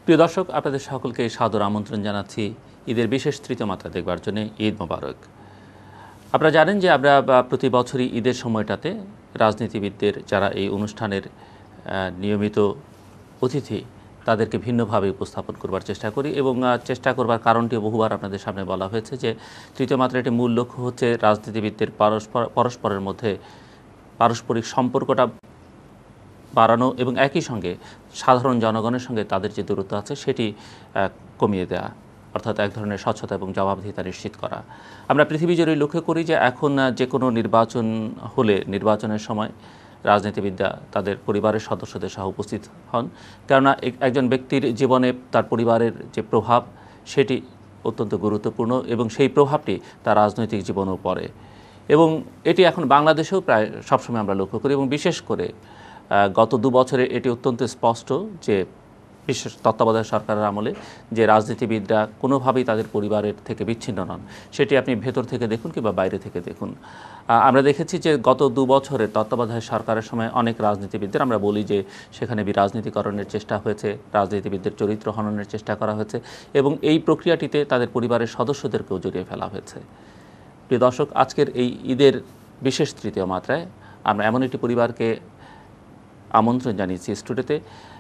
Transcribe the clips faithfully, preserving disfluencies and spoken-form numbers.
প্রিয় দর্শক, আপনাদের সকলকে সাদর আমন্ত্রণ জানাচ্ছি ঈদের বিশেষ তৃতীয় মাত্রা দেখবার জন্য। ঈদ মোবারক। আপনারা জানেন যে আমরা প্রতি বছরই ঈদের সময়টাতে রাজনীতিবিদদের যারা এই অনুষ্ঠানের নিয়মিত অতিথি তাদেরকে ভিন্নভাবে উপস্থাপন করবার চেষ্টা করি এবং চেষ্টা করবার কারণটি বহুবার আপনাদের সামনে বলা হয়েছে যে তৃতীয় মাত্রার একটি মূল লক্ষ্য হচ্ছে রাজনীতিবিদদের পরস্পর পরস্পরের মধ্যে পারস্পরিক সম্পর্কটা বাড়ানো এবং একই সঙ্গে সাধারণ জনগণের সঙ্গে তাদের যে দূরত্ব আছে সেটি কমিয়ে দেওয়া, অর্থাৎ এক ধরনের স্বচ্ছতা এবং জবাবদিহিতা নিশ্চিত করা। আমরা পৃথিবী জুড়ে লক্ষ্য করি যে এখন যে কোনো নির্বাচন হলে নির্বাচনের সময় রাজনীতিবিদরা তাদের পরিবারের সদস্যদের সহ উপস্থিত হন, কেননা একজন ব্যক্তির জীবনে তার পরিবারের যে প্রভাব সেটি অত্যন্ত গুরুত্বপূর্ণ এবং সেই প্রভাবটি তার রাজনৈতিক জীবনেও পড়ে। এবং এটি এখন বাংলাদেশেও প্রায় সবসময় আমরা লক্ষ্য করি এবং বিশেষ করে গত দু বছরে এটি অত্যন্ত স্পষ্ট যে বিশেষ তত্ত্বাবধায়ক সরকারের আমলে যে রাজনীতিবিদরা কোনোভাবেই তাদের পরিবারের থেকে বিচ্ছিন্ন নন, সেটি আপনি ভেতর থেকে দেখুন কিংবা বাইরে থেকে দেখুন। আমরা দেখেছি যে গত দু বছরের তত্ত্বাবধায়ক সরকারের সময় অনেক রাজনীতিবিদদের আমরা বলি যে সেখানে বিরাজনীতিকরণের চেষ্টা হয়েছে, রাজনীতিবিদদের চরিত্র হননের চেষ্টা করা হয়েছে এবং এই প্রক্রিয়াটিতে তাদের পরিবারের সদস্যদেরকেও জড়িয়ে ফেলা হয়েছে। প্রিয় দর্শক, আজকের এই ঈদের বিশেষ তৃতীয় মাত্রায় আমরা এমন একটি পরিবারকে আমন্ত্রণ জানিয়েছি স্টুডিওতে।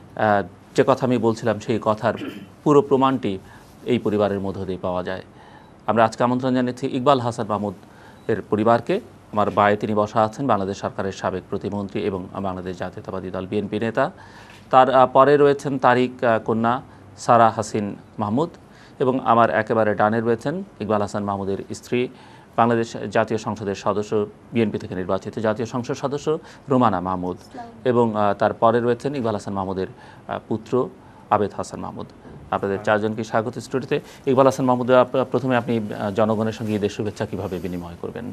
যে কথা আমি বলছিলাম সেই কথার পুরো প্রমাণটি এই পরিবারের মধ্য দিয়ে পাওয়া যায়। আমরা আজকে আমন্ত্রণ জানিয়েছি ইকবাল হাসান মাহমুদ এর পরিবারকে। আমার বায়ে তিনি বসা আছেন, বাংলাদেশ সরকারের সাবেক প্রতিমন্ত্রী এবং বাংলাদেশ জাতীয়তাবাদী দল বিএনপি নেতা। তার পরে রয়েছেন তারিক কন্যা সারা হাসিন মাহমুদ এবং আমার একেবারে ডানে রয়েছেন ইকবাল হাসান মাহমুদের স্ত্রী, বাংলাদেশ জাতীয় সংসদের সদস্য, বিএনপি থেকে নির্বাচিত জাতীয় সংসদ সদস্য রুমানা মাহমুদ এবং তারপরে রয়েছেন ইকবাল হাসান মাহমুদের পুত্র আবেদ হাসান মাহমুদ। আপনাদের চারজনকে স্বাগত স্টুডিওতে। ইকবাল হাসান মাহমুদ, প্রথমে আপনি জনগণের সঙ্গে ঈদের শুভেচ্ছা কীভাবে বিনিময় করবেন?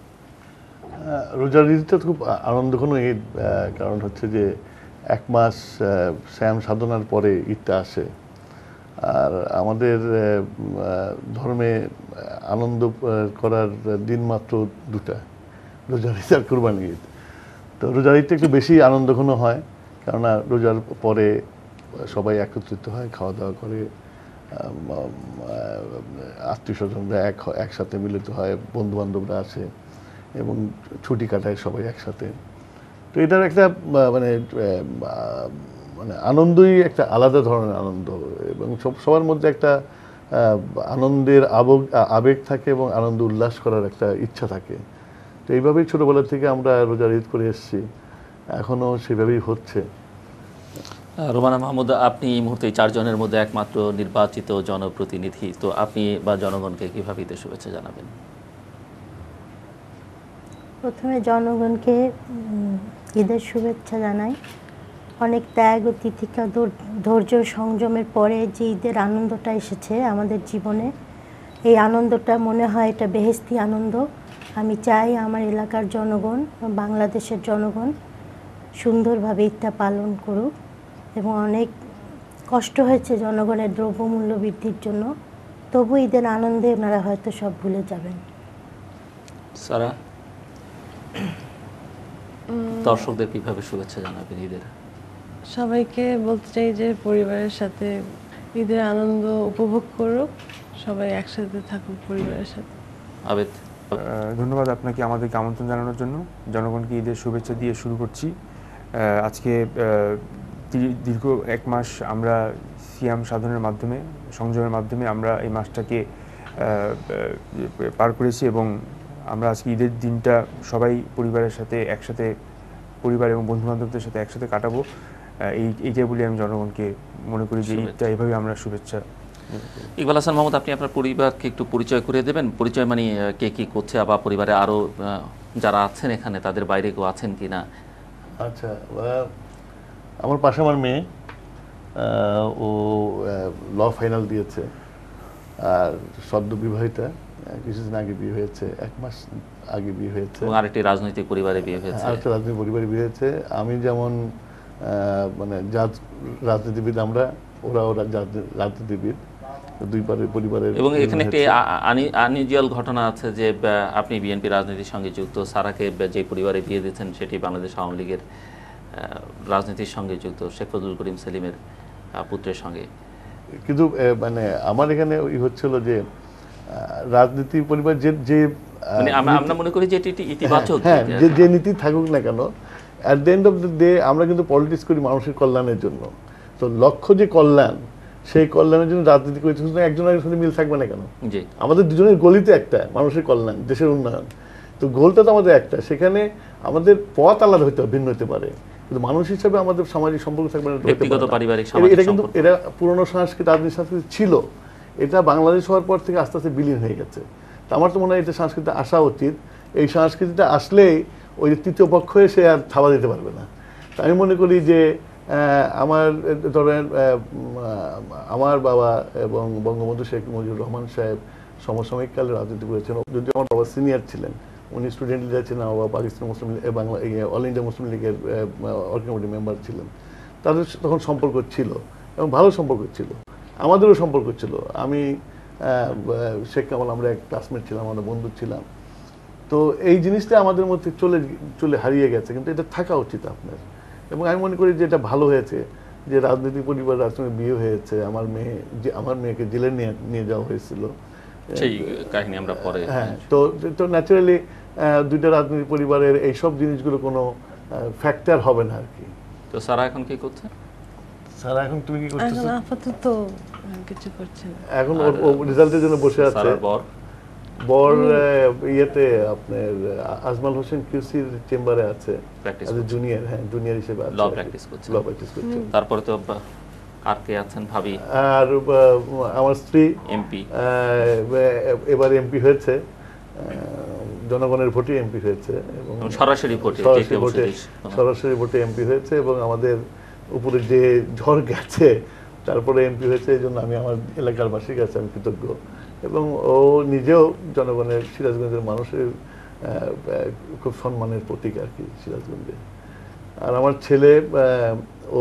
রোজার ঈদটা খুব আনন্দঘন ঈদ, কারণ হচ্ছে যে এক মাস শ্যাম সাধনার পরে ঈদটা আসে। আর আমাদের ধর্মে আনন্দ করার দিন মাত্র দুটা, রোজার ঈদ আর কুরবানি ঈদ। তো রোজার ঈদটা একটু বেশি আনন্দঘন হয়, কেননা রোজার পরে সবাই একত্রিত হয়, খাওয়া দাওয়া করে, আত্মীয় স্বজনরা এক একসাথে মিলিত হয়, বন্ধুবান্ধবরা আসে এবং ছুটি কাটায় সবাই একসাথে। তো এটার একটা মানে মানে আনন্দই একটা আলাদা ধরনের আনন্দ এবং সব সবার মধ্যে একটা আনন্দের আবেগ আবেগ থাকে এবং আনন্দ উল্লাস করার একটা ইচ্ছা থাকে। তো এইভাবেই ছোটোবেলা থেকে আমরা রোজার ঈদ করে এসেছি, এখনও সেভাবেই হচ্ছে। রুমানা মাহমুদ, আপনি এই মুহূর্তে চারজনের মধ্যে একমাত্র নির্বাচিত জনপ্রতিনিধি, তো আপনি বা জনগণকে কীভাবে ঈদের শুভেচ্ছা জানাবেন? প্রথমে জনগণকে ঈদের শুভেচ্ছা জানাই। অনেক ত্যাগ ও তিতিক্ষা ধৈর্য সংযমের পরে যে ঈদের আনন্দটা এসেছে আমাদের জীবনে, এই আনন্দটা মনে হয় এটা বেহেশতি আনন্দ। আমি চাই আমার এলাকার জনগণ, বাংলাদেশের জনগণ সুন্দরভাবে ঈদটা পালন করুক এবং অনেক কষ্ট হয়েছে জনগণের দ্রব্যমূল্য বৃদ্ধির জন্য, তবু ঈদের আনন্দে ওনারা হয়তো সব ভুলে যাবেন। সারা, দর্শকদের কীভাবে শুভেচ্ছা জানাবেন ঈদের? সবাইকে বলতে চাই যে পরিবারের সাথে ঈদের আনন্দ উপভোগ করুক, সবাই একসাথে থাকুক পরিবারের সাথে। আবেদ, ধন্যবাদ আপনাকে আমাদেরকে আমন্ত্রণ জানানোর জন্য। জনগণকে ঈদের শুভেচ্ছা দিয়ে শুরু করছি। আজকে দীর্ঘ এক মাস আমরা সিয়াম সাধনের মাধ্যমে, সংযমের মাধ্যমে আমরা এই মাসটাকে পার করেছি এবং আমরা আজকে ঈদের দিনটা সবাই পরিবারের সাথে একসাথে, পরিবার এবং বন্ধুবান্ধবদের সাথে একসাথে কাটাবো, এই এইটাই বলি আমি জনগণকে মনে করি যে ঈদটা এইভাবে আমরা শুভেচ্ছা। ইকবাল হাসান মাহমুদ, আপনি আপনার পরিবারকে একটু পরিচয় করে দেবেন? পরিচয় মানে কে কী করছে, আবার পরিবারে আরও যারা আছেন এখানে তাদের বাইরে কেউ আছেন কি না? আচ্ছা, আমার পাশে আমার মেয়ে, ও ল ফাইনাল দিয়েছে আর সদ্য বিবাহিতা, কিছুদিন আগে বিয়ে হয়েছে, এক মাস আগে বিয়ে হয়েছে। এবং আরেকটি রাজনৈতিক পরিবারে বিয়ে হয়েছে। আরেকটা রাজনৈতিক পরিবারে বিয়ে হয়েছে। আমি যেমন মানে জাত রাজনীতিবিদ, আমরা ওরা ওরা রাজনীতিবিদ, দুই পরিবারের। এবং এখানে একটি আনইউজুয়াল ঘটনা আছে যে আপনি বিএনপি রাজনীতির সঙ্গে যুক্ত, সারাকে যে পরিবারে বিয়ে দিয়েছেন সেটি বাংলাদেশ আওয়ামী লীগের রাজনীতির সঙ্গে যুক্ত শেখ ফজলুল করিম সেলিমের পুত্রের সঙ্গে। কিন্তু মানে আমার এখানে ওই হচ্ছিল যে রাজনীতি পরিবার যে যে মানে আমরা মনে করি যে এটি ইতিবাচক, হ্যাঁ যে যে নীতি থাকুক না কেন, at the end of the day আমরা কিন্তু পলিটিক্স করি মানুষের কল্যাণের জন্য। তো লক্ষ্য যে কল্যাণ, সেই কল্যাণের জন্য রাজনীতি করি, একজন আরেকজনের সাথে মিল থাকবে না কেন? আমাদের দুজনের গোলই তো একটা, মানুষের কল্যাণ, দেশের উন্নয়ন। তো গোলটা তো আমাদের একটা, সেখানে আমাদের পথ আলাদা হতে ভিন্ন হতে পারে, কিন্তু মানুষ হিসাবে আমাদের সামাজিক সম্পর্ক থাকবে না। এটা কিন্তু এটা পুরনো সংস্কৃতি, রাজনীতি সংস্কৃতি ছিল, এটা বাংলাদেশ হওয়ার পর থেকে আস্তে আস্তে বিলীন হয়ে গেছে। তো আমার তো মনে হয় এটা সংস্কৃতি আসা উচিত। এই সংস্কৃতিটা আসলেই ওই তৃতীয় পক্ষ এসে আর থাবা দিতে পারবে না। তো আমি মনে করি যে আমার ধরেন আমার বাবা এবং বঙ্গবন্ধু শেখ মুজিবুর রহমান সাহেব সমসাময়িককালে রাজনীতি করেছেন। যদি আমার বাবা সিনিয়র ছিলেন, উনি স্টুডেন্ট লিডার ছিলেন, আমার বাবা Pakistan Muslim Bangla all India Muslim লীগের ওয়ার্কিং কমিটি মেম্বার ছিলেন। তাদের তখন সম্পর্ক ছিল এবং ভালো সম্পর্ক ছিল, আমাদেরও সম্পর্ক ছিল। আমি শেখ কামাল, আমরা এক ক্লাসমেট ছিলাম, আমরা বন্ধু ছিলাম। তো এই জিনিসটা আমাদের মধ্যে চলে চলে হারিয়ে গেছে, কিন্তু এটা থাকা উচিত আপনার। এবং আমি মনে করি যে এটা ভালো হয়েছে যে রাজনৈতিক পরিবার রাজনৈতিক বিয়ে হয়েছে। আমার মেয়ে যে আমার মেয়েকে জেলে নিয়ে নিয়ে যাওয়া হয়েছিল, সেই কাহিনী আমরা পরে। হ্যাঁ, তো তো ন্যাচারালি দুইটা রাজনৈতিক পরিবারের এইসব জিনিসগুলো কোনো ফ্যাক্টর হবে না আর কি। তো সারা এখন কি করছে? সারা এখন তুমি কি করছো? এখন আপাতত কিছু করছে না, এখন ও রেজাল্টের জন্য বসে আছে। বর বর ইয়েতে আপনার আজমাল হোসেন কিউসির চেম্বারে আছে, জুনিয়র, হ্যাঁ জুনিয়র হিসেবে আছে, ল প্র্যাকটিস করছে। ল প্র্যাকটিস করছে। তারপরে তো আর কে আছেন? ভাবি আর আমার স্ত্রী এমপি, এবার এমপি হয়েছে, জনগণের ভোটে এমপি হয়েছে এবং সরাসরি ভোটে সরাসরি ভোটে এমপি হয়েছে। এবং আমাদের উপরে যে ঝড় গেছে তারপরে এমপি হয়েছে, এই জন্য আমি আমার এলাকার বাসীর কাছে আমি কৃতজ্ঞ। এবং ও নিজেও জনগণের, সিরাজগঞ্জের মানুষের খুব সম্মানের প্রতীক আর কি সিরাজগঞ্জে। আর আমার ছেলে ও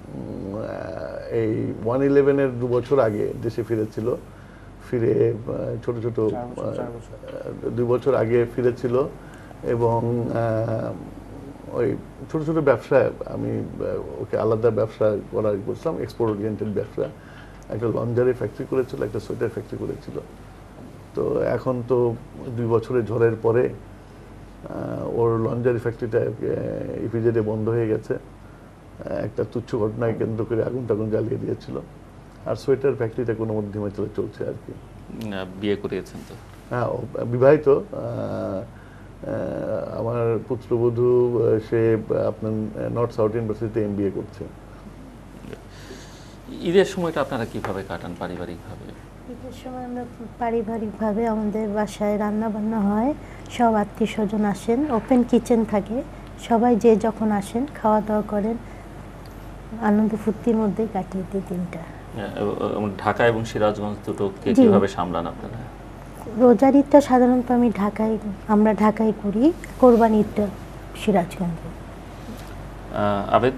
এই ওয়ান ইলেভেনের দু বছর আগে দেশে ফিরেছিল, ফিরে ছোট ছোট দুই বছর আগে ফিরেছিল এবং ওই ছোট ছোট ব্যবসায় আমি ওকে আলাদা ব্যবসা করা করছিলাম, এক্সপোর্ট ওরিয়েন্টেড ব্যবসা। একটা লঞ্জারি ফ্যাক্টরি করেছিল, একটা সোয়েটার ফ্যাক্টরি করেছিল। তো এখন তো দুই বছরের ঝড়ের পরে ওর লঞ্জারি ফ্যাক্টরিটা ইপিজেডে বন্ধ হয়ে গেছে, একটা তুচ্ছ ঘটনায় কেন্দ্র করে আগুন টাগুন জ্বালিয়ে দিয়েছিল। আর সোয়েটার ফ্যাক্টরিটা কোনো মধ্যমে চলে চলছে আর কি। বিয়ে করিয়েছেন তো? হ্যাঁ, বিবাহিত। আমার পুত্রবধূ সে আপনার নর্থ সাউথ ইউনিভার্সিটিতে এম বি এ করছে। ঈদের সময়টা আপনারা কিভাবে কাটান পারিবারিকভাবে? ঈদের সময় আমরা পারিবারিকভাবে আমাদের বাসায় রান্না বান্না হয়, সব আত্মীয় স্বজন আসেন, ওপেন কিচেন থাকে, সবাই যে যখন আসেন খাওয়া দাওয়া করেন, আনন্দ ফুর্তির মধ্যে কাটিয়ে দিই দিনটা। ঢাকা এবং সিরাজগঞ্জ দুটোকে কিভাবে সামলান আপনারা? রোজার ঈদটা সাধারণত আমি ঢাকায়, আমরা ঢাকায় করি, কোরবানি ঈদটা সিরাজগঞ্জে। আবেদ,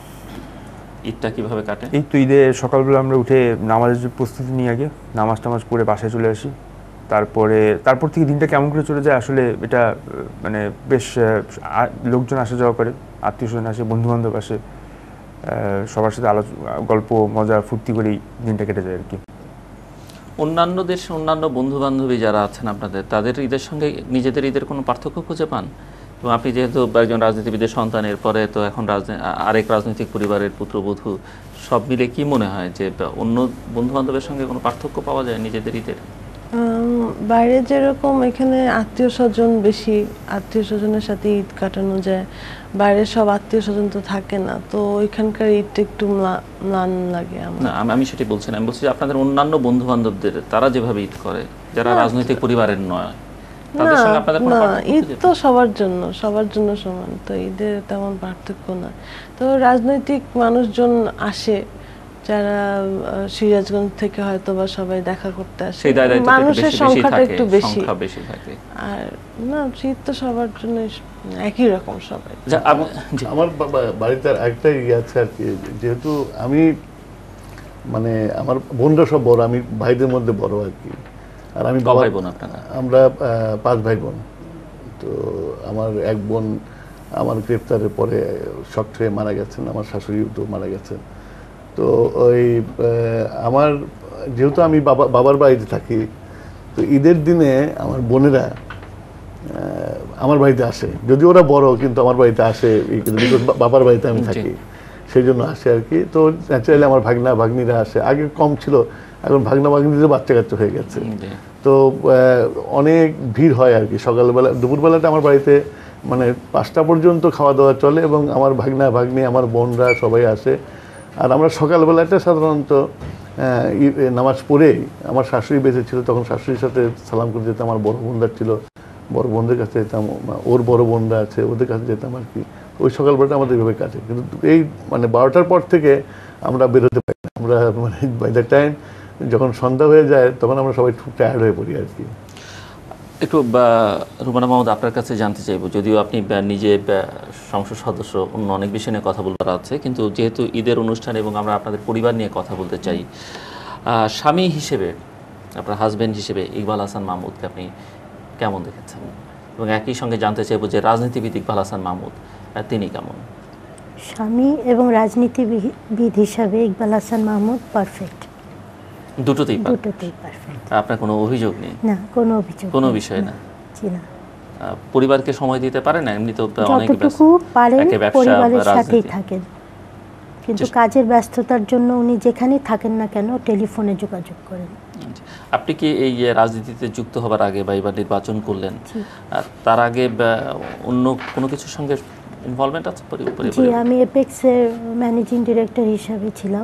ঈদটা কিভাবে কাটে? এই তো ঈদে সকালবেলা আমরা উঠে নামাজের প্রস্তুতি নিয়ে আগে নামাজ টামাজ পড়ে বাসায় চলে আসি। তারপরে তারপর থেকে দিনটা কেমন করে চলে যায় আসলে এটা মানে বেশ লোকজন আসা যাওয়া করে, আত্মীয় স্বজন আসে, বন্ধুবান্ধব আসে, সবার সাথে আলোচনা, গল্প, মজা, ফুর্তি করেই দিনটা কেটে যায় আর কি। অন্যান্য দেশ, অন্যান্য বন্ধু বান্ধবী যারা আছেন আপনাদের, তাদের ঈদের সঙ্গে নিজেদের ঈদের কোনো পার্থক্য খুঁজে পান? এবং আপনি যেহেতু একজন রাজনীতিবিদের সন্তান, এরপরে তো এখন আরেক রাজনৈতিক পরিবারের পুত্রবধূ, সব মিলে কি মনে হয় যে অন্য বন্ধু বান্ধবের সঙ্গে কোনো পার্থক্য পাওয়া যায় নিজেদের ঈদের? বাইরে যেরকম এখানে আত্মীয় স্বজন বেশি, আত্মীয় স্বজনের সাথে ঈদ কাটানো যায়, বাইরে সব আত্মীয় স্বজন তো থাকে না, তো ওইখানকার ঈদটা একটু ম্লান লাগে আমার। না, আমি সেটাই বলছি না, আমি বলছি যে আপনাদের অন্যান্য বন্ধু বান্ধবদের তারা যেভাবে ঈদ করে, যারা রাজনৈতিক পরিবারের নয়, তাদের সঙ্গে আপনাদের কোনো পার্থক্য? ঈদ তো সবার জন্য, সবার জন্য সমান, তো ঈদের তেমন পার্থক্য না। তো রাজনৈতিক মানুষজন আসে যারা সিরাজগঞ্জ থেকে হয়তো বা সবাই দেখা করতে আসে, মানুষের সংখ্যাটা একটু বেশি থাকে। আর না, শীত তো সবার জন্য একই রকম সবাই। আমার বাড়িতে একটা ইয়ে আছে আর কি, যেহেতু আমি মানে আমার বোনরা সব বড়, আমি ভাইদের মধ্যে বড় আর কি। আর আমি ভাই বোন আপনারা? আমরা পাঁচ ভাই বোন। তো আমার এক বোন আমার গ্রেপ্তারের পরে শক হয়ে মারা গেছেন, আমার শাশুড়িও তো মারা গেছেন। তো তো ওই আমার যেহেতু আমি বাবা বাবার বাড়িতে থাকি, তো ঈদের দিনে আমার বোনেরা আমার বাড়িতে আসে, যদি ওরা বড় কিন্তু আমার বাড়িতে আসে, বাবার বাড়িতে আমি থাকি সেই জন্য আসে আর কি। তো ন্যাচারালি আমার ভাগনা ভাগ্নিরা আসে, আগে কম ছিল, এখন ভাগনা ভাগ্নিদের বাচ্চা কাচ্চা হয়ে গেছে, তো অনেক ভিড় হয় আর কি। সকালবেলা দুপুরবেলাটা আমার বাড়িতে মানে পাঁচটা পর্যন্ত খাওয়া দাওয়া চলে এবং আমার ভাগনা ভাগ্নি আমার বোনরা সবাই আসে। আর আমরা সকালবেলাটা সাধারণত নামাজ পড়ে, আমার শাশুড়ি বেঁচে ছিল তখন শাশুড়ির সাথে সালাম করে যেতাম, আমার বড় বোনরা ছিল বড় বোনদের কাছে যেতাম, ওর বড় বোনরা আছে ওদের কাছে যেতাম আর কি। ওই সকালবেলাটা আমাদের এভাবে কাটে, কিন্তু এই মানে বারোটার পর থেকে আমরা বেরোতে পারি না। আমরা মানে বাই দ্য টাইম যখন সন্ধ্যা হয়ে যায় তখন আমরা সবাই খুব টায়ার্ড হয়ে পড়ি আর কি। একটু রুমানা মাহমুদ আপনার কাছে জানতে চাইব, যদিও আপনি নিজে সংসদ সদস্য, অন্য অনেক বিষয় নিয়ে কথা বলবার আছে, কিন্তু যেহেতু ঈদের অনুষ্ঠান এবং আমরা আপনাদের পরিবার নিয়ে কথা বলতে চাই, স্বামী হিসেবে আপনার হাজব্যান্ড হিসেবে ইকবাল হাসান মাহমুদকে আপনি কেমন দেখেছেন? এবং একই সঙ্গে জানতে চাইব যে রাজনীতিবিদ ইকবাল হাসান মাহমুদ তিনি কেমন? স্বামী এবং রাজনীতিবিদ হিসাবে ইকবাল হাসান মাহমুদ পারফেক্ট, দুটোতেই দুটোতেই পারফেক্ট। আপনার কোনো অভিযোগ নেই? না, কোনো অভিযোগ, কোনো বিষয় না। জি না। পরিবারকে সময় দিতে পারে না? এমনি তো অনেক যতটুকু পারেন পরিবারের সাথেই থাকেন, কিন্তু কাজের ব্যস্ততার জন্য উনি যেখানেই থাকেন না কেন টেলিফোনে যোগাযোগ করেন। আপনি কি এই রাজনীতিতে যুক্ত হবার আগে বা এবার নির্বাচন করলেন, তার আগে অন্য কোনো কিছুর সঙ্গে ইনভলভমেন্ট আছে? জি, আমি এপেক্সের ম্যানেজিং ডিরেক্টর হিসাবে ছিলাম,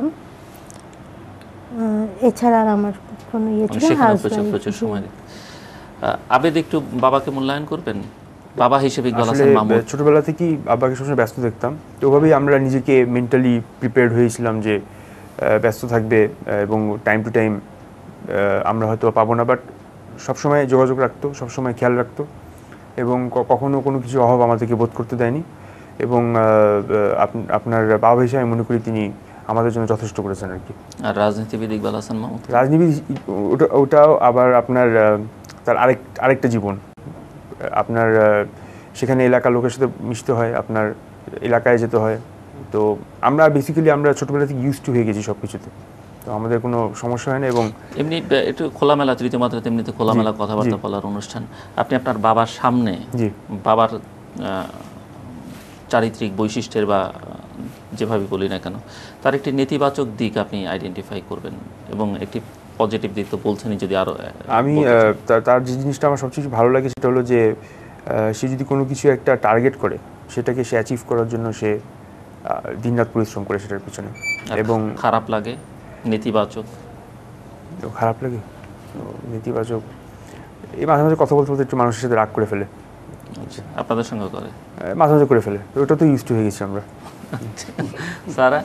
এছাড়া আর আমার কোনো ইয়ে ছিল না। প্রচুর সময়। আবেদ, একটু বাবাকে মূল্যায়ন করবেন বাবা হিসেবে? ইকবাল হাসান মাহমুদ ছোটবেলা থেকেই বাবাকে সবসময় ব্যস্ত দেখতাম, তো ওভাবেই আমরা নিজেকে মেন্টালি প্রিপেয়ার্ড হয়েছিলাম যে ব্যস্ত থাকবে এবং টাইম টু টাইম আমরা হয়তো পাবো না, বাট সবসময় যোগাযোগ রাখতো, সবসময় খেয়াল রাখতো এবং কখনো কোনো কিছু অভাব আমাদেরকে বোধ করতে দেয়নি। এবং আপনার বাবা হিসেবে আমি মনে করি তিনি আমাদের জন্য যথেষ্ট করেছেন আর কি। আর রাজনীতিবিদ ইকবাল হাসান মাহমুদ, রাজনীতি ওটা ওটাও আবার আপনার তার আরেক আরেকটা জীবন। আপনার সেখানে এলাকার লোকের সাথে মিশতে হয়, আপনার এলাকায় যেতে হয়, তো আমরা বেসিক্যালি আমরা ছোটোবেলা থেকে ইউজ টু হয়ে গেছি সব কিছুতে, তো আমাদের কোনো সমস্যা হয় না। এবং এমনি একটু খোলামেলা, তৃতীয় মাত্রা তেমনিতে খোলামেলা কথাবার্তা বলার অনুষ্ঠান। আপনি আপনার বাবার সামনে বাবার চারিত্রিক বৈশিষ্ট্যের বা যেভাবে বলি না কেন তার একটি নেতিবাচক দিক আপনি আইডেন্টিফাই করবেন এবং একটি পজিটিভ দিক তো বলছেনই, যদি আরও আমি তার যে জিনিসটা আমার সবচেয়ে ভালো লাগে সেটা হলো যে সে যদি কোনো কিছু একটা টার্গেট করে সেটাকে সে অ্যাচিভ করার জন্য সে দিনরাত পরিশ্রম করে সেটার পিছনে। এবং খারাপ লাগে নেতিবাচক, খারাপ লাগে নেতিবাচক এই মাঝে মাঝে কথা বলতে বলতে একটু মানুষের সাথে রাগ করে ফেলে। আপনাদের সঙ্গে করে মাঝে মাঝে করে ফেলে, তো ওটা তো ইউজ টু হয়ে গেছি আমরা। সারা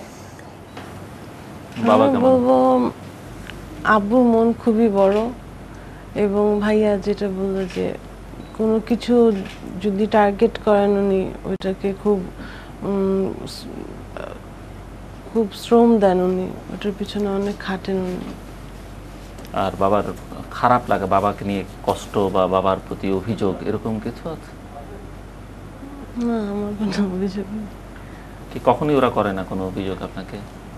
বাবা বলবো আব্বুর মন খুবই বড়, এবং ভাইয়া যেটা বললো যে কোনো কিছু যদি টার্গেট করেন উনি ওইটাকে খুব খুব শ্রম দেন, উনি ওটার পিছনে অনেক খাটেন উনি। আর বাবার খারাপ লাগা, বাবাকে নিয়ে কষ্ট বা বাবার প্রতি অভিযোগ এরকম কিছু আছে? না, আমার কোনো অভিযোগ নেই। কি কখনোই ওরা করে না কোনো অভিযোগ আপনাকে?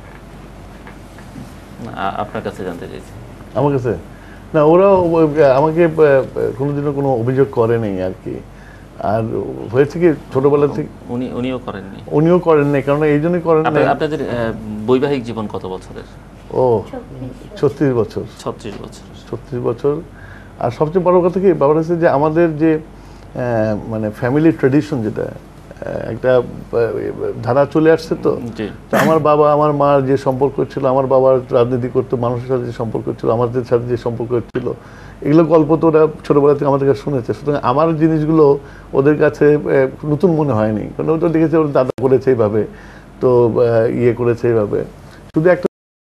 আপনার কাছে জানতে চাইছি। আমার কাছে না, ওরা আমাকে কোনোদিনও কোনো অভিযোগ করে নেই আর কি। আর হয়েছে কি ছোটবেলা থেকে উনি উনিও করেননি উনিও করেন নাই, কারণ এই জন্যই করেন নাই। আপনাদের বৈবাহিক জীবন কত বছরের? ও ছত্রিশ বছর। ছত্রিশ বছর ছত্রিশ বছর। আর সবচেয়ে বড় কথা কি ব্যাপার হচ্ছে যে আমাদের যে মানে ফ্যামিলি ট্র্যাডিশন, যেটা একটা ধারা চলে আসছে, তো আমার বাবা আমার মার যে সম্পর্ক ছিল, আমার বাবার রাজনীতি করতো, মানুষের সাথে যে সম্পর্ক ছিল, আমাদের সাথে যে সম্পর্ক ছিল, এগুলো গল্প তো ওরা ছোটোবেলা থেকে আমাদের কাছে শুনেছে। সুতরাং আমার জিনিসগুলো ওদের কাছে নতুন মনে হয়নি, কারণ ওটা দেখেছে ওর দাদা করেছে এইভাবে, তো ইয়ে করেছে এইভাবে। শুধু একটা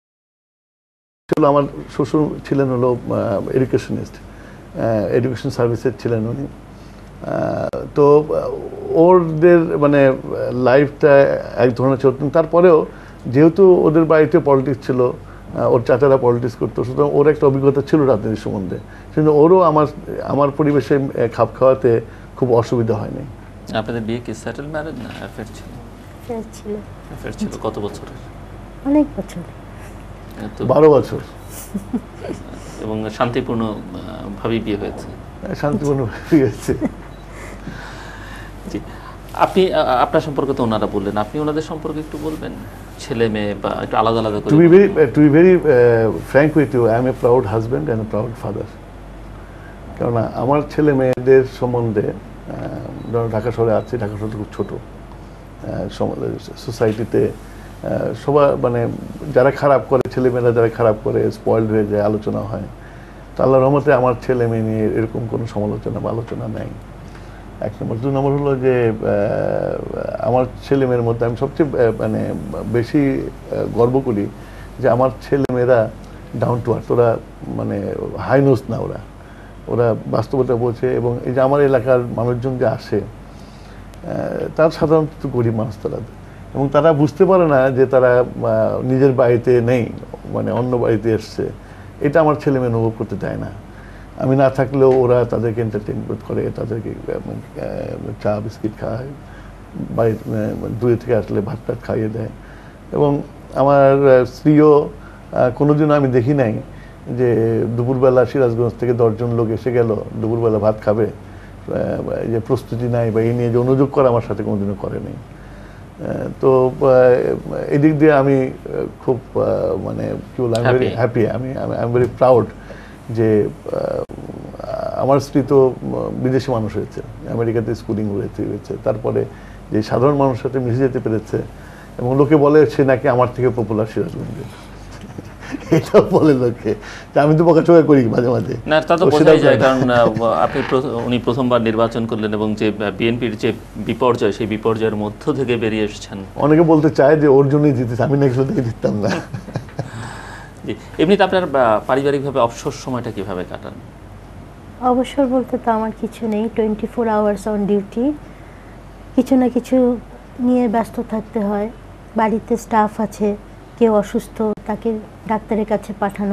আমার শ্বশুর ছিলেন হলো এডুকেশনিস্ট, এডুকেশন সার্ভিসের ছিলেন উনি। তো ওদের মানে লাইফটা এক ধরনের চলতেন। তারপরেও যেহেতু ওদের বাড়িতে পলিটিক্স ছিল, ওর চাচারা পলিটিক্স করতো, সুতরাং ওর একটা অভিজ্ঞতা ছিল রাজনীতির সম্বন্ধে, কিন্তু ওরও আমার আমার পরিবেশে খাপ খাওয়াতে খুব অসুবিধা হয়নি। আপনাদের বিয়ে কি সেটেল ম্যারেজ না অ্যাফেয়ার ছিল? ছিল। অ্যাফেয়ার ছিল। কত বছরের? অনেক বছর, তো বারো বছর এবং শান্তিপূর্ণ আহ, ভাবেই বিয়ে হয়েছে। শান্তিপূর্ণ হয়ে গেছে। জি, আপনি আহ, আপনার সম্পর্কে তো ওনারা বললেন, আপনি ওনাদের সম্পর্কে একটু বলবেন, ছেলে মেয়ে বা একটু আলাদা আলাদা করে। To be very to be very frank with you, I am a proud husband and a proud father. কেননা আমার ছেলে মেয়েদের সম্বন্ধে, ধরো ঢাকা শহরে আছে, ঢাকা শহর খুব ছোটো, সোসাইটিতে সবার মানে যারা খারাপ করে, ছেলেমেয়েরা যারা খারাপ করে, স্পয়েলড হয়ে যায়, আলোচনা হয়। তো আল্লাহর রহমতে আমার ছেলে মেয়ে নিয়ে এরকম কোনো সমালোচনা বা আলোচনা নেই, এক নম্বর। দুই নম্বর হলো যে আমার ছেলে মেয়ের মধ্যে আমি সবচেয়ে মানে বেশি গর্ব করি যে আমার ছেলে মেয়েরা ডাউন টু আর্থ, ওরা মানে হাই নোস না, ওরা ওরা বাস্তবতা বোঝে। এবং এই যে আমার এলাকার মানুষজন যে আসে, তার সাধারণত গরিব মানুষ তারা, এবং তারা বুঝতে পারে না যে তারা নিজের বাড়িতে নেই, মানে অন্য বাড়িতে এসছে। এটা আমার ছেলে মেয়ে অনুভব করতে দেয় না। আমি না থাকলেও ওরা তাদেরকে এন্টারটেনমেন্ট করে, তাদেরকে চা বিস্কিট খায়, বাড়ি দূরে থেকে আসলে ভাত টাত খাইয়ে দেয়। এবং আমার স্ত্রীও কোনোদিনও আমি দেখি নাই যে দুপুরবেলা সিরাজগঞ্জ থেকে দশজন লোক এসে গেল, দুপুরবেলা ভাত খাবে, যে প্রস্তুতি নাই বা এই নিয়ে যে অনুযোগ করা আমার সাথে কোনোদিনও করেনি। তো এদিক দিয়ে আমি খুব মানে কি বলবো, আই এম ভেরি হ্যাপি, আমি আই এম ভেরি প্রাউড যে আমার স্ত্রী তো বিদেশি মানুষ হয়েছে, আমেরিকাতে স্কুলিং হয়েছে হয়েছে তারপরে যে সাধারণ মানুষের সাথে মিশে যেতে পেরেছে। এবং লোকে বলে সে নাকি আমার থেকে পপুলার সিরাজগঞ্জে, এটাও বলে লোকে। আমি তো বকাঝকা করি মাঝে মাঝে। না, তা তো বোঝাই যায়, কারণ আপনি উনি প্রথমবার নির্বাচন করলেন এবং যে বিএনপির যে বিপর্যয়, সেই বিপর্যয়ের মধ্য থেকে বেরিয়ে এসেছেন। অনেকে বলতে চায় যে ওর জন্যই জিতেছে, আমি নাকি থেকে জিততাম না। জি, এমনিতে আপনার পারিবারিকভাবে অবসর সময়টা কিভাবে কাটান? অবসর বলতে তো আমার কিছু নেই, twenty four hours on duty, কিছু না কিছু নিয়ে ব্যস্ত থাকতে হয়। বাড়িতে স্টাফ আছে, কেউ অসুস্থ, তাকে ডাক্তারের কাছে পাঠানো,